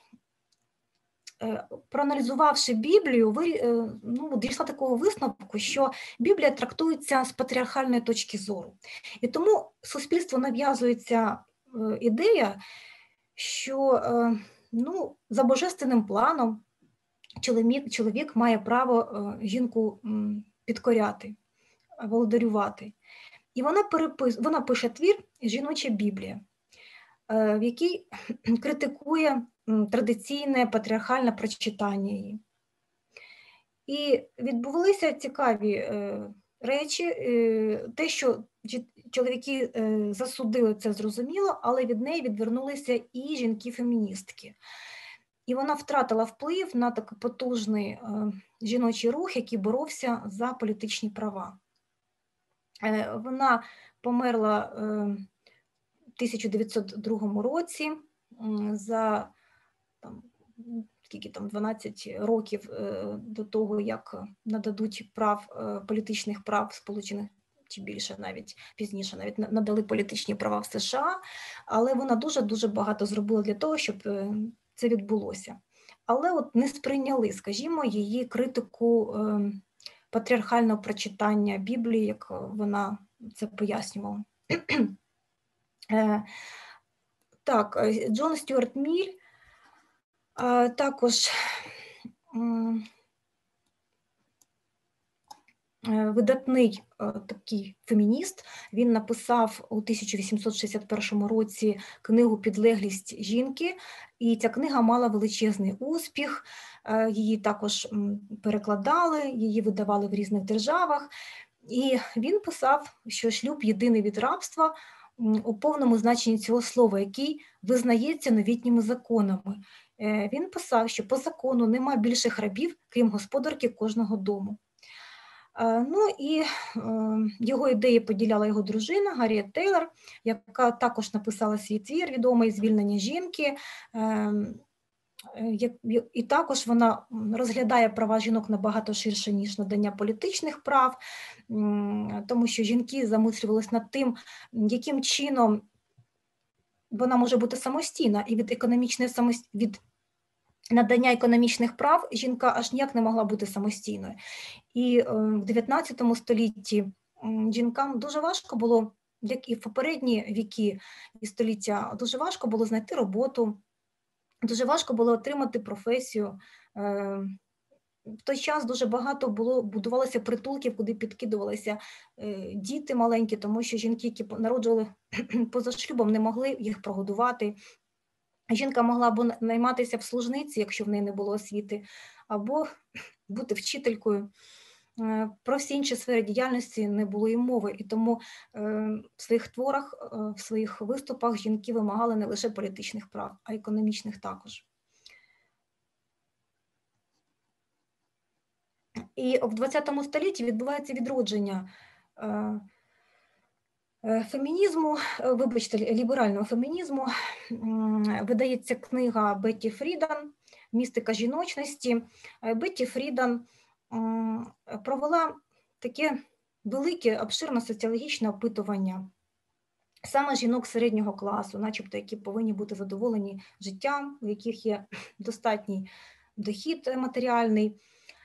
проаналізувавши Біблію, дійшла такого висновку, що Біблія трактується з патріархальної точки зору. І тому суспільству нав'язується ідея, що за божественним планом чоловік має право жінку підкоряти, володарювати. І вона пише твір «Жіноча Біблія», в якій критикує традиційне патріархальне прочитання її. І відбувалися цікаві речі. Те, що чоловіки засудили, це зрозуміло, але від неї відвернулися і жінки-феміністки. І вона втратила вплив на такий потужний жіночий рух, який боровся за політичні права. Вона померла в 1902 році за 12 років до того, як нададуть політичних прав Сполучених, чи більше навіть пізніше навіть надали політичні права в США, але вона дуже-дуже багато зробила для того, щоб це відбулося. Але от не сприйняли, скажімо, її критику патріархального прочитання Біблії, як вона це пояснювала. Так, Джон Стюарт Міль також видатний такий фемініст. Він написав у 1861 році книгу «Підлеглість жінки», і ця книга мала величезний успіх, її також перекладали, її видавали в різних державах. І він писав, що шлюб – єдиний від рабства у повному значенні цього слова, який визнається новітніми законами. Він писав, що по закону нема більших рабів, крім господарки кожного дому. І його ідеї поділяла його дружина Гарріет Тейлор, яка також написала свій твір відомий «Звільнення жінки». І також вона розглядає права жінок набагато ширше, ніж надання політичних прав, тому що жінки замислювалися над тим, яким чином вона може бути самостійна, і від надання економічних прав жінка аж ніяк не могла бути самостійною. І в 19 столітті жінкам дуже важко було, як і в попередні віки і століття, дуже важко було знайти роботу, дуже важко було отримати професію. В той час дуже багато будувалося притулків, куди підкидувалися діти маленькі, тому що жінки, які народжували поза шлюбом, не могли їх прогодувати. Жінка могла або найматися в служниці, якщо в неї не було освіти, або бути вчителькою. Про всі інші сфери діяльності не було і мови, і тому в своїх творах, в своїх виступах жінки вимагали не лише політичних прав, а й економічних також. І в ХХ столітті відбувається відродження Фемінізму, вибачте, ліберального фемінізму видається книга Бетті Фрідан «Містика жіночності». Бетті Фрідан провела таке велике, обширне соціологічне опитування саме жінок середнього класу, начебто, які повинні бути задоволені життям, у яких є достатній дохід матеріальний.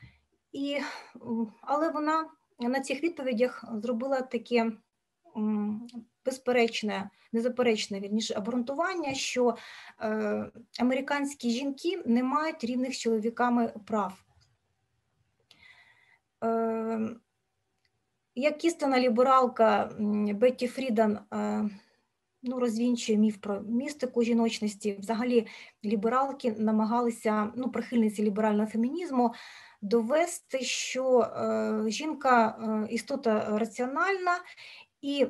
Але вона на цих відповідях зробила таке безперечне, незаперечне, вірніше, обґрунтування, що американські жінки не мають рівних з чоловіками прав. Як істинна лібералка, Бетті Фрідан розвінчує міф про містику жіночності. Взагалі лібералки намагалися, прихильниці ліберального фемінізму, довести, що жінка істота раціональна і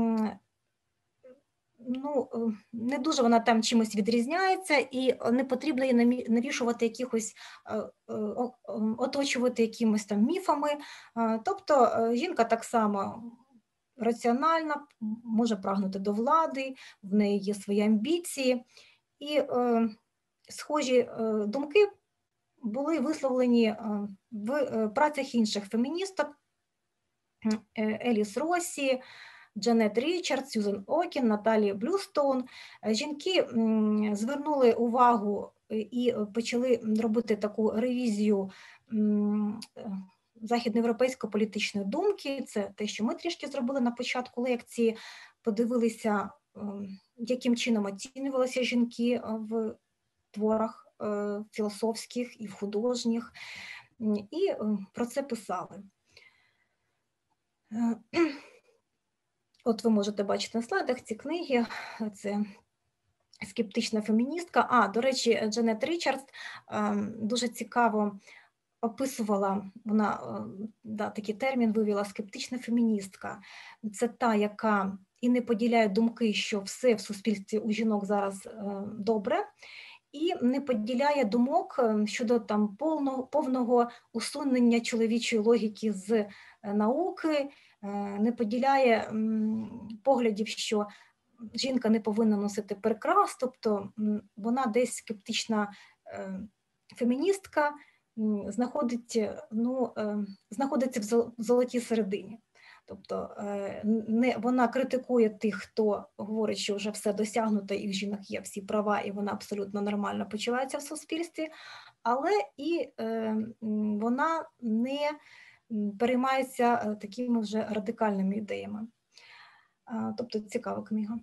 не дуже вона там чимось відрізняється, і не потрібно її навішувати якихось, оточувати якимось там міфами. Тобто жінка так само раціональна, може прагнути до влади, в неї є свої амбіції. І схожі думки були висловлені в працях інших феміністок: Еліс Россі, Джанет Річардс, Сьюзен Окін, Наталі Блюстоун. Жінки звернули увагу і почали робити таку ревізію західноєвропейської політичної думки. Це те, що ми трішки зробили на початку лекції, подивилися, яким чином оцінювалися жінки в творах філософських і в художніх, і про це писали. От ви можете бачити на слайдах ці книги, це «Скептична феміністка». До речі, Джанет Річардс дуже цікаво описувала, вона такий термін вивела: скептична феміністка. Це та, яка і не поділяє думки, що все в суспільстві у жінок зараз добре, і не поділяє думок щодо там повного усунення чоловічої логіки з науки, не поділяє поглядів, що жінка не повинна носити прикрас, тобто вона десь скептична феміністка, знаходиться в золотій середині. Тобто вона критикує тих, хто говорить, що вже все досягнуто і в жінок є всі права, і вона абсолютно нормально почувається в суспільстві, але і вона не переймається такими вже радикальними ідеями. Тобто цікава книга.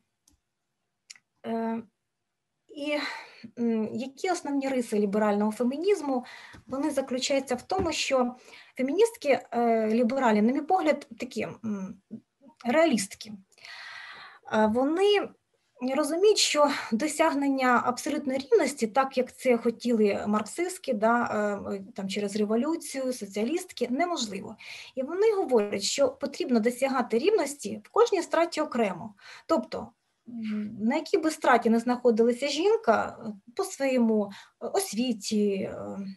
І які основні риси ліберального фемінізму? Вони заключаються в тому, що феміністки лібералі, на мій погляд, такі реалістки. Вони розуміють, що досягнення абсолютної рівності, так як це хотіли марксистки, там через революцію, соціалістки, неможливо. І вони говорять, що потрібно досягати рівності в кожній страті окремо. Тобто, на якій би страті не знаходилася жінка, по своєму освіті,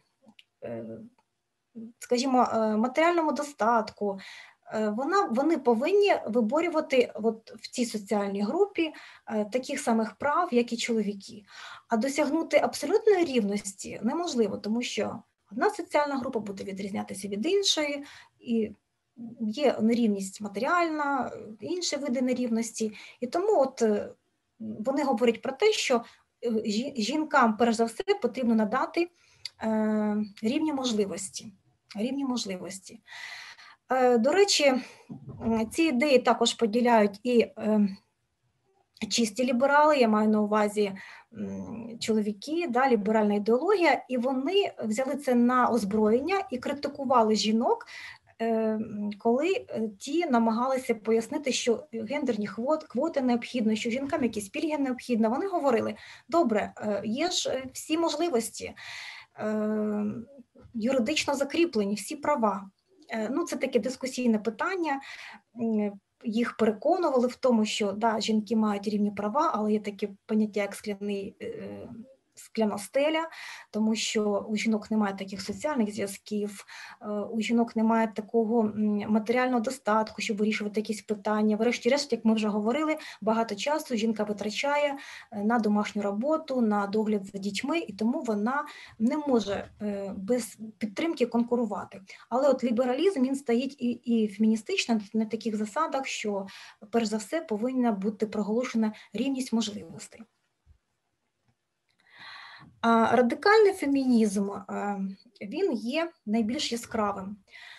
скажімо, матеріальному достатку, вони повинні виборювати в цій соціальній групі таких самих прав, як і чоловіки. А досягнути абсолютної рівності неможливо, тому що одна соціальна група буде відрізнятися від іншої, і є нерівність матеріальна, інші види нерівності. І тому вони говорять про те, що жінкам, перш за все, потрібно надати рівні можливості. До речі, ці ідеї також поділяють і чисті ліберали, я маю на увазі чоловіки, ліберальна ідеологія, і вони взяли це на озброєння і критикували жінок, коли ті намагалися пояснити, що гендерні квоти необхідні, що жінкам якісь пільги необхідні. Вони говорили: добре, є ж всі можливості, юридично закріплені всі права. Це таке дискусійне питання. Їх переконували в тому, що жінки мають рівні права, але є таке поняття, як скляна стеля, тому що у жінок немає таких соціальних зв'язків, у жінок немає такого матеріального достатку, щоб вирішувати якісь питання. Врешті-решт, як ми вже говорили, багато часу жінка витрачає на домашню роботу, на догляд за дітьми, і тому вона не може без підтримки конкурувати. Але от лібералізм, він стоїть і феміністично на таких засадах, що перш за все повинна бути проголошена рівність можливостей. А радикальний фемінізм, він є найбільш яскравим,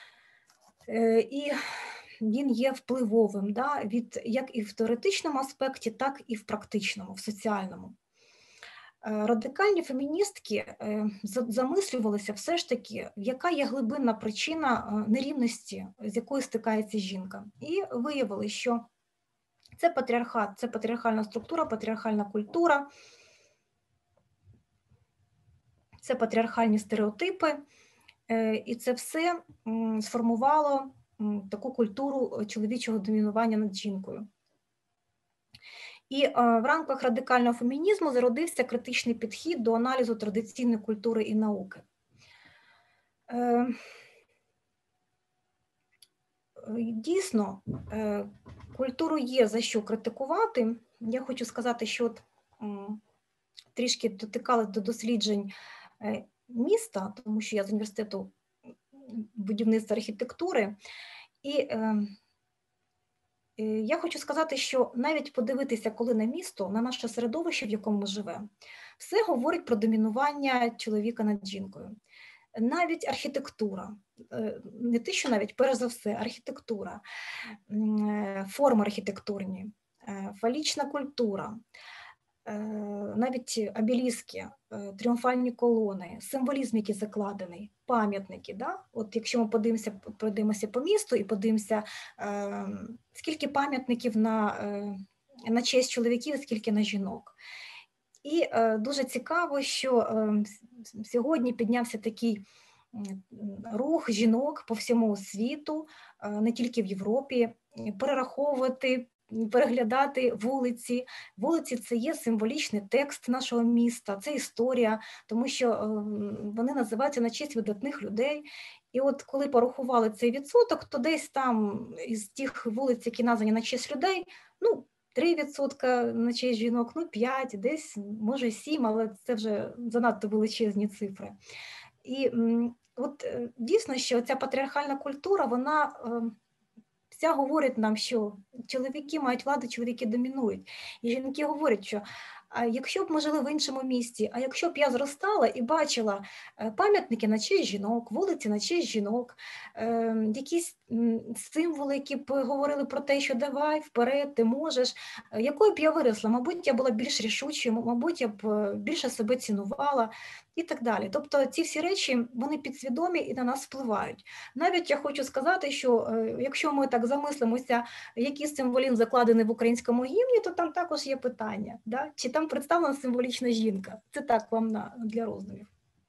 і він є впливовим, да, як і в теоретичному аспекті, так і в практичному, в соціальному. Радикальні феміністки замислювалися все ж таки, яка є глибинна причина нерівності, з якою стикається жінка. І виявили, що це патріархат, це патріархальна структура, патріархальна культура, це патріархальні стереотипи, і це все сформувало таку культуру чоловічого домінування над жінкою. І в рамках радикального фемінізму зародився критичний підхід до аналізу традиційної культури і науки. Дійсно, культуру є за що критикувати. Я хочу сказати, що от, трішки дотикали до досліджень міста, тому що я з університету будівництва архітектури, і я хочу сказати, що навіть подивитися, коли на місто, на наше середовище, в якому ми живемо, все говорить про домінування чоловіка над жінкою. Навіть архітектура, не те, що навіть, перш за все, архітектура, форми архітектурні, фалічна культура, навіть обеліски, тріумфальні колони, символізм, який закладений, пам'ятники. Да? От якщо ми подивимося по місту і подивимося, скільки пам'ятників на честь чоловіків, скільки на жінок. І дуже цікаво, що сьогодні піднявся такий рух жінок по всьому світу, не тільки в Європі, перераховувати, переглядати вулиці. Вулиці – це є символічний текст нашого міста, це історія, тому що вони називаються на честь видатних людей. І от коли порахували цей відсоток, то десь там із тих вулиць, які названі на честь людей, 3% на честь жінок, 5%, десь, може 7%, але це вже занадто величезні цифри. І от дійсно, що ця патріархальна культура, вона вся говорить нам, що чоловіки мають владу, чоловіки домінують. І жінки говорять, що якщо б ми жили в іншому місті, а якщо б я зростала і бачила пам'ятники на честь жінок, вулиці на честь жінок, якісь символи, які б говорили про те, що давай, вперед, ти можеш, якою б я виросла, мабуть, я була більш рішучою, мабуть, я б більше себе цінувала і так далі. Тобто ці всі речі, вони підсвідомі і на нас впливають. Навіть я хочу сказати, що якщо ми так замислимося, який символізм закладений в українському гімні, то там також є питання, да? Чи там представлена символічна жінка. Це так вам для роздумів.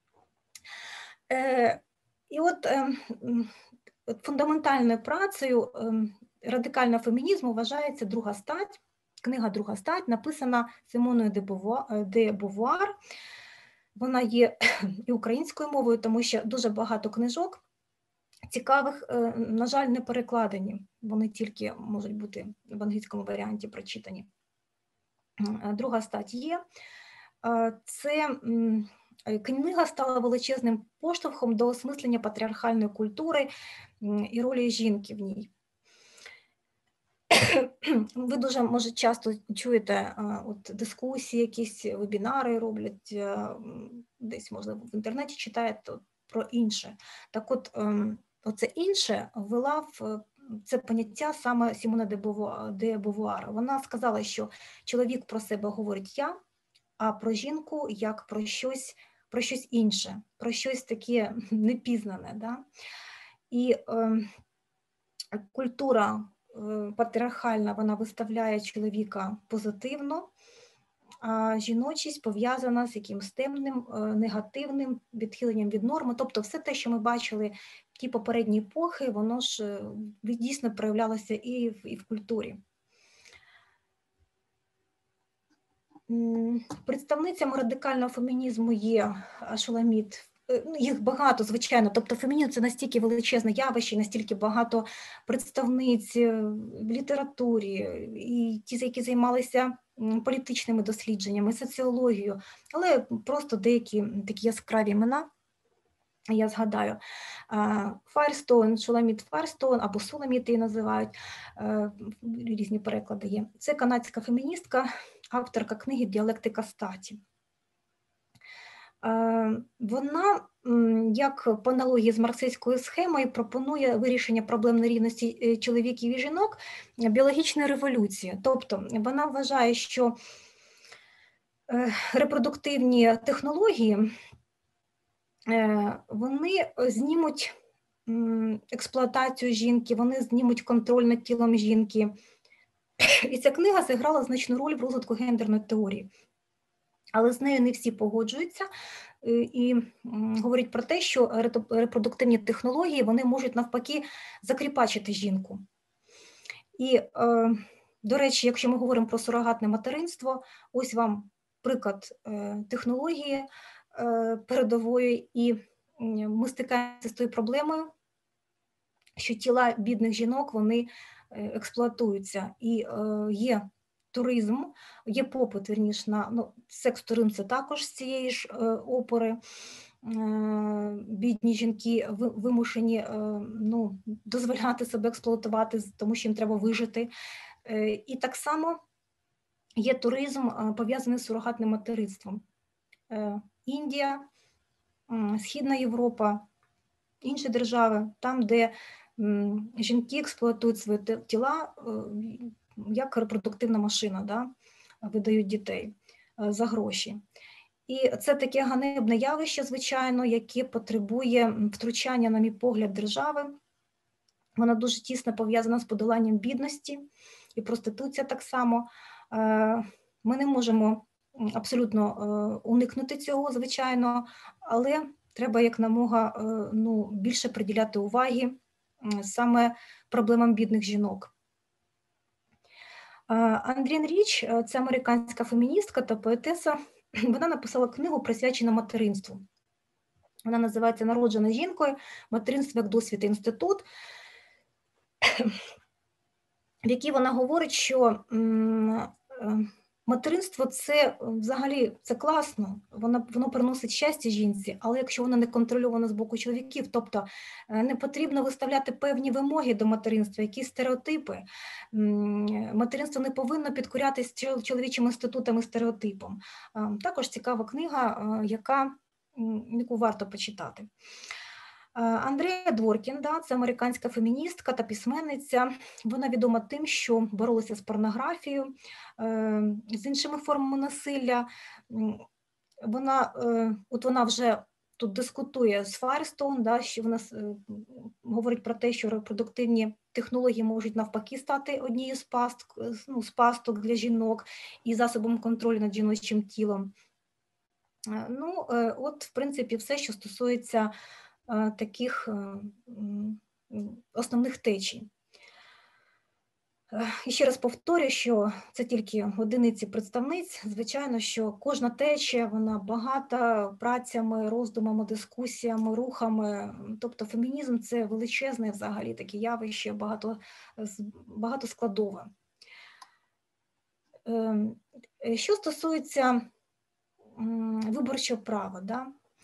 І от фундаментальною працею радикального фемінізму вважається «Друга стать», книга «Друга стать», написана Симоною де Бувуар. Вона є і українською мовою, тому що дуже багато книжок цікавих, на жаль, не перекладені. Вони тільки можуть бути в англійському варіанті прочитані. «Друга стать» є. Це книга стала величезним поштовхом до осмислення патріархальної культури і ролі жінки в ній. Ви дуже, може, часто чуєте от дискусії, якісь вебінари роблять, десь, можливо, в інтернеті читаєте про інше. Так от, оце інше ввела в це поняття саме Сімона де Бувуар. Вона сказала, що чоловік про себе говорить «я», а про жінку як про щось інше, про щось таке непізнане. Да? І культура патріархальна, вона виставляє чоловіка позитивно, а жіночість пов'язана з якимось темним, негативним відхиленням від норми. Тобто все те, що ми бачили в ті попередні епохи, воно ж дійсно проявлялося і в культурі. Представницями радикального фемінізму є Шуламід. Їх багато, звичайно, тобто фемінізм – це настільки величезне явище, настільки багато представниць в літературі, і ті, які займалися політичними дослідженнями, соціологією, але просто деякі такі яскраві імена. Я згадаю, Файрстоун, Шуламід Файрстоун, або Суламід її називають, різні переклади є. Це канадська феміністка, авторка книги «Діалектика статі». Вона, як по аналогії з марксистською схемою, пропонує вирішення проблем нерівності чоловіків і жінок біологічної революції. Тобто вона вважає, що репродуктивні технології вони знімуть експлуатацію жінки, вони знімуть контроль над тілом жінки. І ця книга зіграла значну роль в розвитку гендерної теорії. Але з нею не всі погоджуються і говорять про те, що репродуктивні технології вони можуть навпаки закріпачити жінку. І, до речі, якщо ми говоримо про сурогатне материнство, ось вам приклад технології передової, і ми стикаємося з тою проблемою, що тіла бідних жінок, вони експлуатуються, і є туризм, є попит, вірніше, на секс-туризм, це також з цієї ж опери. Бідні жінки вимушені дозволяти себе експлуатувати, тому що їм треба вижити. І так само є туризм, пов'язаний з сурогатним материнством. Індія, Східна Європа, інші держави, там, де жінки експлуатують свої тіла як репродуктивна машина, да? Видають дітей за гроші. І це таке ганебне явище, звичайно, яке потребує втручання, на мій погляд, держави. Вона дуже тісно пов'язана з подоланням бідності, і проституція так само. Ми не можемо абсолютно уникнути цього, звичайно, але треба якомога більше приділяти уваги саме проблемам бідних жінок. Андріан Річ, це американська феміністка та поетеса, вона написала книгу, присвячену материнству. Вона називається «Народжена жінкою. Материнство як досвід і інститут», в якій вона говорить, що материнство – це взагалі це класно, воно приносить щастя жінці, але якщо воно не контрольовано з боку чоловіків, тобто не потрібно виставляти певні вимоги до материнства, якісь стереотипи. Материнство не повинно підкорятись чоловічим інститутам і стереотипам. Також цікава книга, яку варто почитати. Андреа Дворкін, це американська феміністка та письменниця. Вона відома тим, що боролася з порнографією, з іншими формами насилля. Вона вже тут дискутує з Файрстоун, що вона говорить про те, що репродуктивні технології можуть навпаки стати однією з пасток для жінок і засобом контролю над жіночим тілом. От, в принципі, все, що стосується таких основних течій. І ще раз повторюю, що це тільки одиниці представниць. Звичайно, що кожна течія, вона багата працями, роздумами, дискусіями, рухами. Тобто фемінізм – це величезне взагалі таке явище, багатоскладове. Що стосується виборчого права,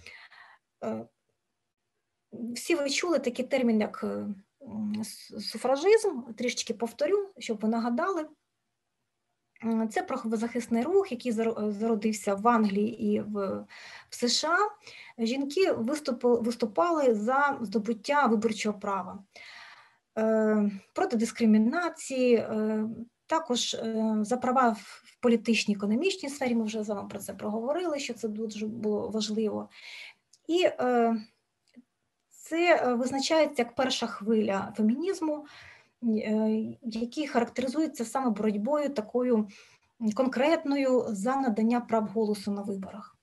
всі ви чули такий термін, як суфражизм, трішечки повторю, щоб ви нагадали. Це правозахисний рух, який зародився в Англії і в США. Жінки виступали за здобуття виборчого права, проти дискримінації, також за права в політичній, економічній сфері, ми вже з вами про це проговорили, що це дуже було важливо. І це визначається як перша хвиля фемінізму, який характеризується саме боротьбою такою конкретною за надання прав голосу на виборах.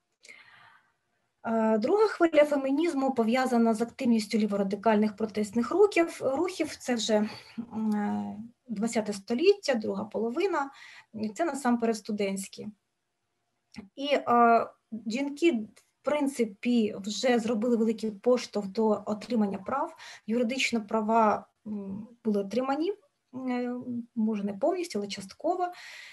Друга хвиля фемінізму пов'язана з активністю ліворадикальних протестних рухів, це вже ХХ століття, друга половина, це насамперед студентські І жінки, в принципі, вже зробили великий поштовх до отримання прав. Юридично права були отримані, може не повністю, але частково.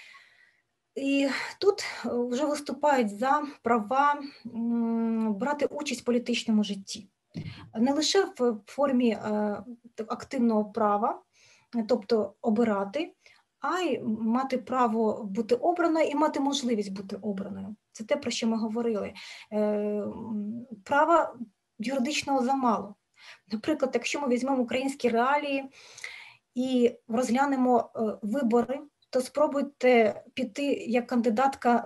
І тут вже виступають за права брати участь в політичному житті. Не лише в формі активного права, тобто обирати, а й мати право бути обраною і мати можливість бути обраною. Це те, про що ми говорили. Права юридичного замало. Наприклад, якщо ми візьмемо українські реалії і розглянемо вибори, то спробуйте піти як кандидатка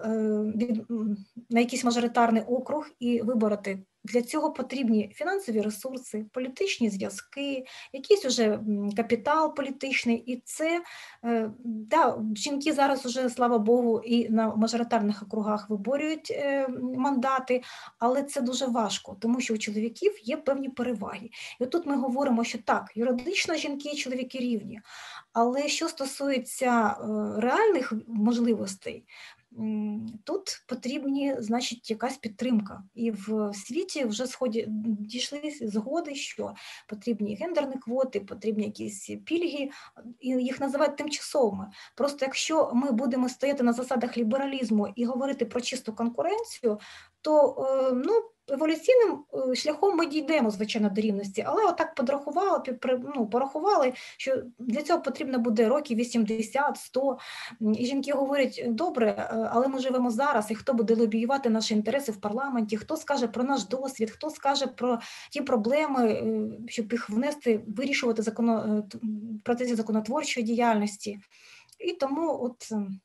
на якийсь мажоритарний округ і вибороти. Для цього потрібні фінансові ресурси, політичні зв'язки, якийсь уже капітал політичний. І це, да, жінки зараз уже, слава Богу, і на мажоритарних округах виборюють мандати, але це дуже важко, тому що у чоловіків є певні переваги. І тут ми говоримо, що так, юридично жінки і чоловіки рівні, але що стосується реальних можливостей, тут потрібні, значить, якась підтримка. І в світі вже дійшли згоди, що потрібні гендерні квоти, потрібні якісь пільги, і їх називають тимчасовими. Просто якщо ми будемо стояти на засадах лібералізму і говорити про чисту конкуренцію, то, еволюційним шляхом ми дійдемо, звичайно, до рівності, але отак порахували, що для цього потрібно буде років 80-100. І жінки говорять, добре, але ми живемо зараз, і хто буде лобіювати наші інтереси в парламенті, хто скаже про наш досвід, хто скаже про ті проблеми, щоб їх внести, вирішувати в процесі законотворчої діяльності. І тому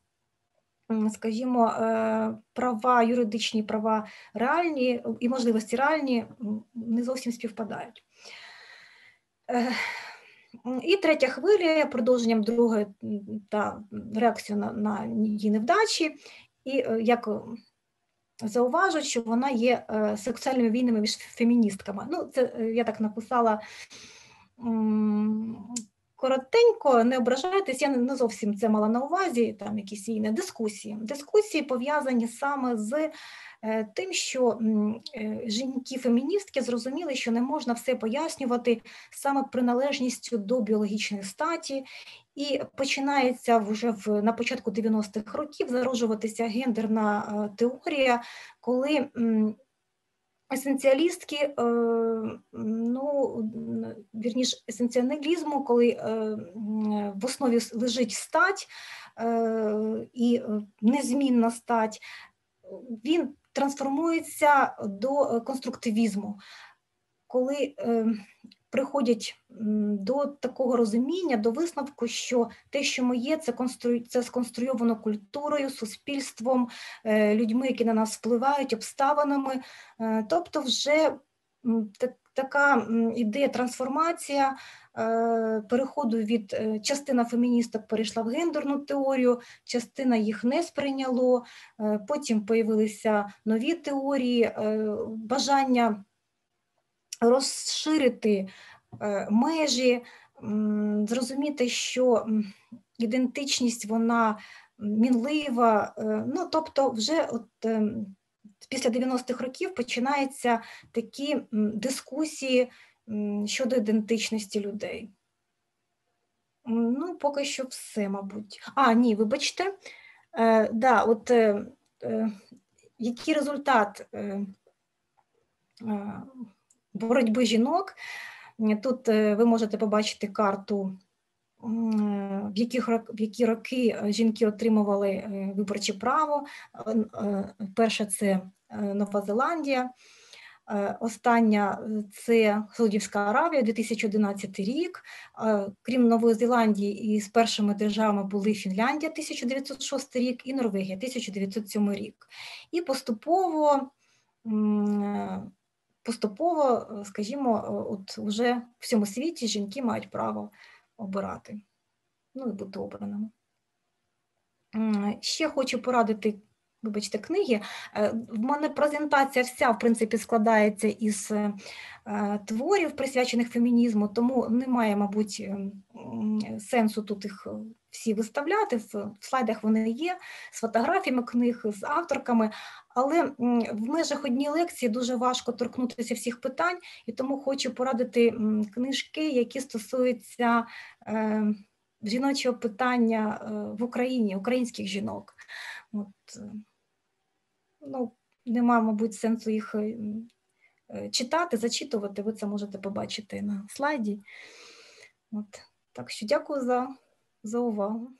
скажімо, права, юридичні права реальні і можливості реальні не зовсім співпадають. І третя хвиля, продовженням другої та реакцію на її невдачі, і як зауважують, що вона є сексуальними війнами між феміністками. Це я так написала коротенько, не ображайтесь, я не зовсім це мала на увазі, там якісь війни, дискусії. Дискусії пов'язані саме з тим, що жінки-феміністки зрозуміли, що не можна все пояснювати саме приналежністю до біологічної статі, і починається вже на початку 90-х років зароджуватися гендерна теорія, коли есенціалістки, вірніше, есенціалізму, коли в основі лежить стать і незмінна стать, він трансформується до конструктивізму, коли приходять до такого розуміння, до висновку, що те, що ми є, це сконструйовано культурою, суспільством, людьми, які на нас впливають, обставинами. Тобто вже така ідея трансформація, переходу від частина феміністок перейшла в гендерну теорію, частина їх не сприйняло, потім появилися нові теорії, бажання розширити межі, зрозуміти, що ідентичність, вона мінлива. Тобто вже після 90-х років починаються такі дискусії щодо ідентичності людей. Поки що все, мабуть. Ні, вибачте. Який результат боротьби жінок? Тут ви можете побачити карту, в які роки жінки отримували виборче право. Перша – це Нова Зеландія, остання – це Саудівська Аравія, 2011 рік. Крім Нової Зеландії, і з першими державами були Фінляндія, 1906 рік, і Норвегія, 1907 рік. І поступово, скажімо, вже в всьому світі жінки мають право обирати, і бути обраними. Ще хочу порадити вибачте, книги. В мене презентація вся, в принципі, складається із творів, присвячених фемінізму, тому немає, мабуть, сенсу тут їх всі виставляти. В слайдах вони є, з фотографіями книг, з авторками, але в межах однієї лекції дуже важко торкнутися всіх питань, і тому хочу порадити книжки, які стосуються жіночого питання в Україні, українських жінок. От, ну, немає, мабуть, сенсу їх читати, зачитувати, ви це можете побачити на слайді. От. Так що дякую за увагу.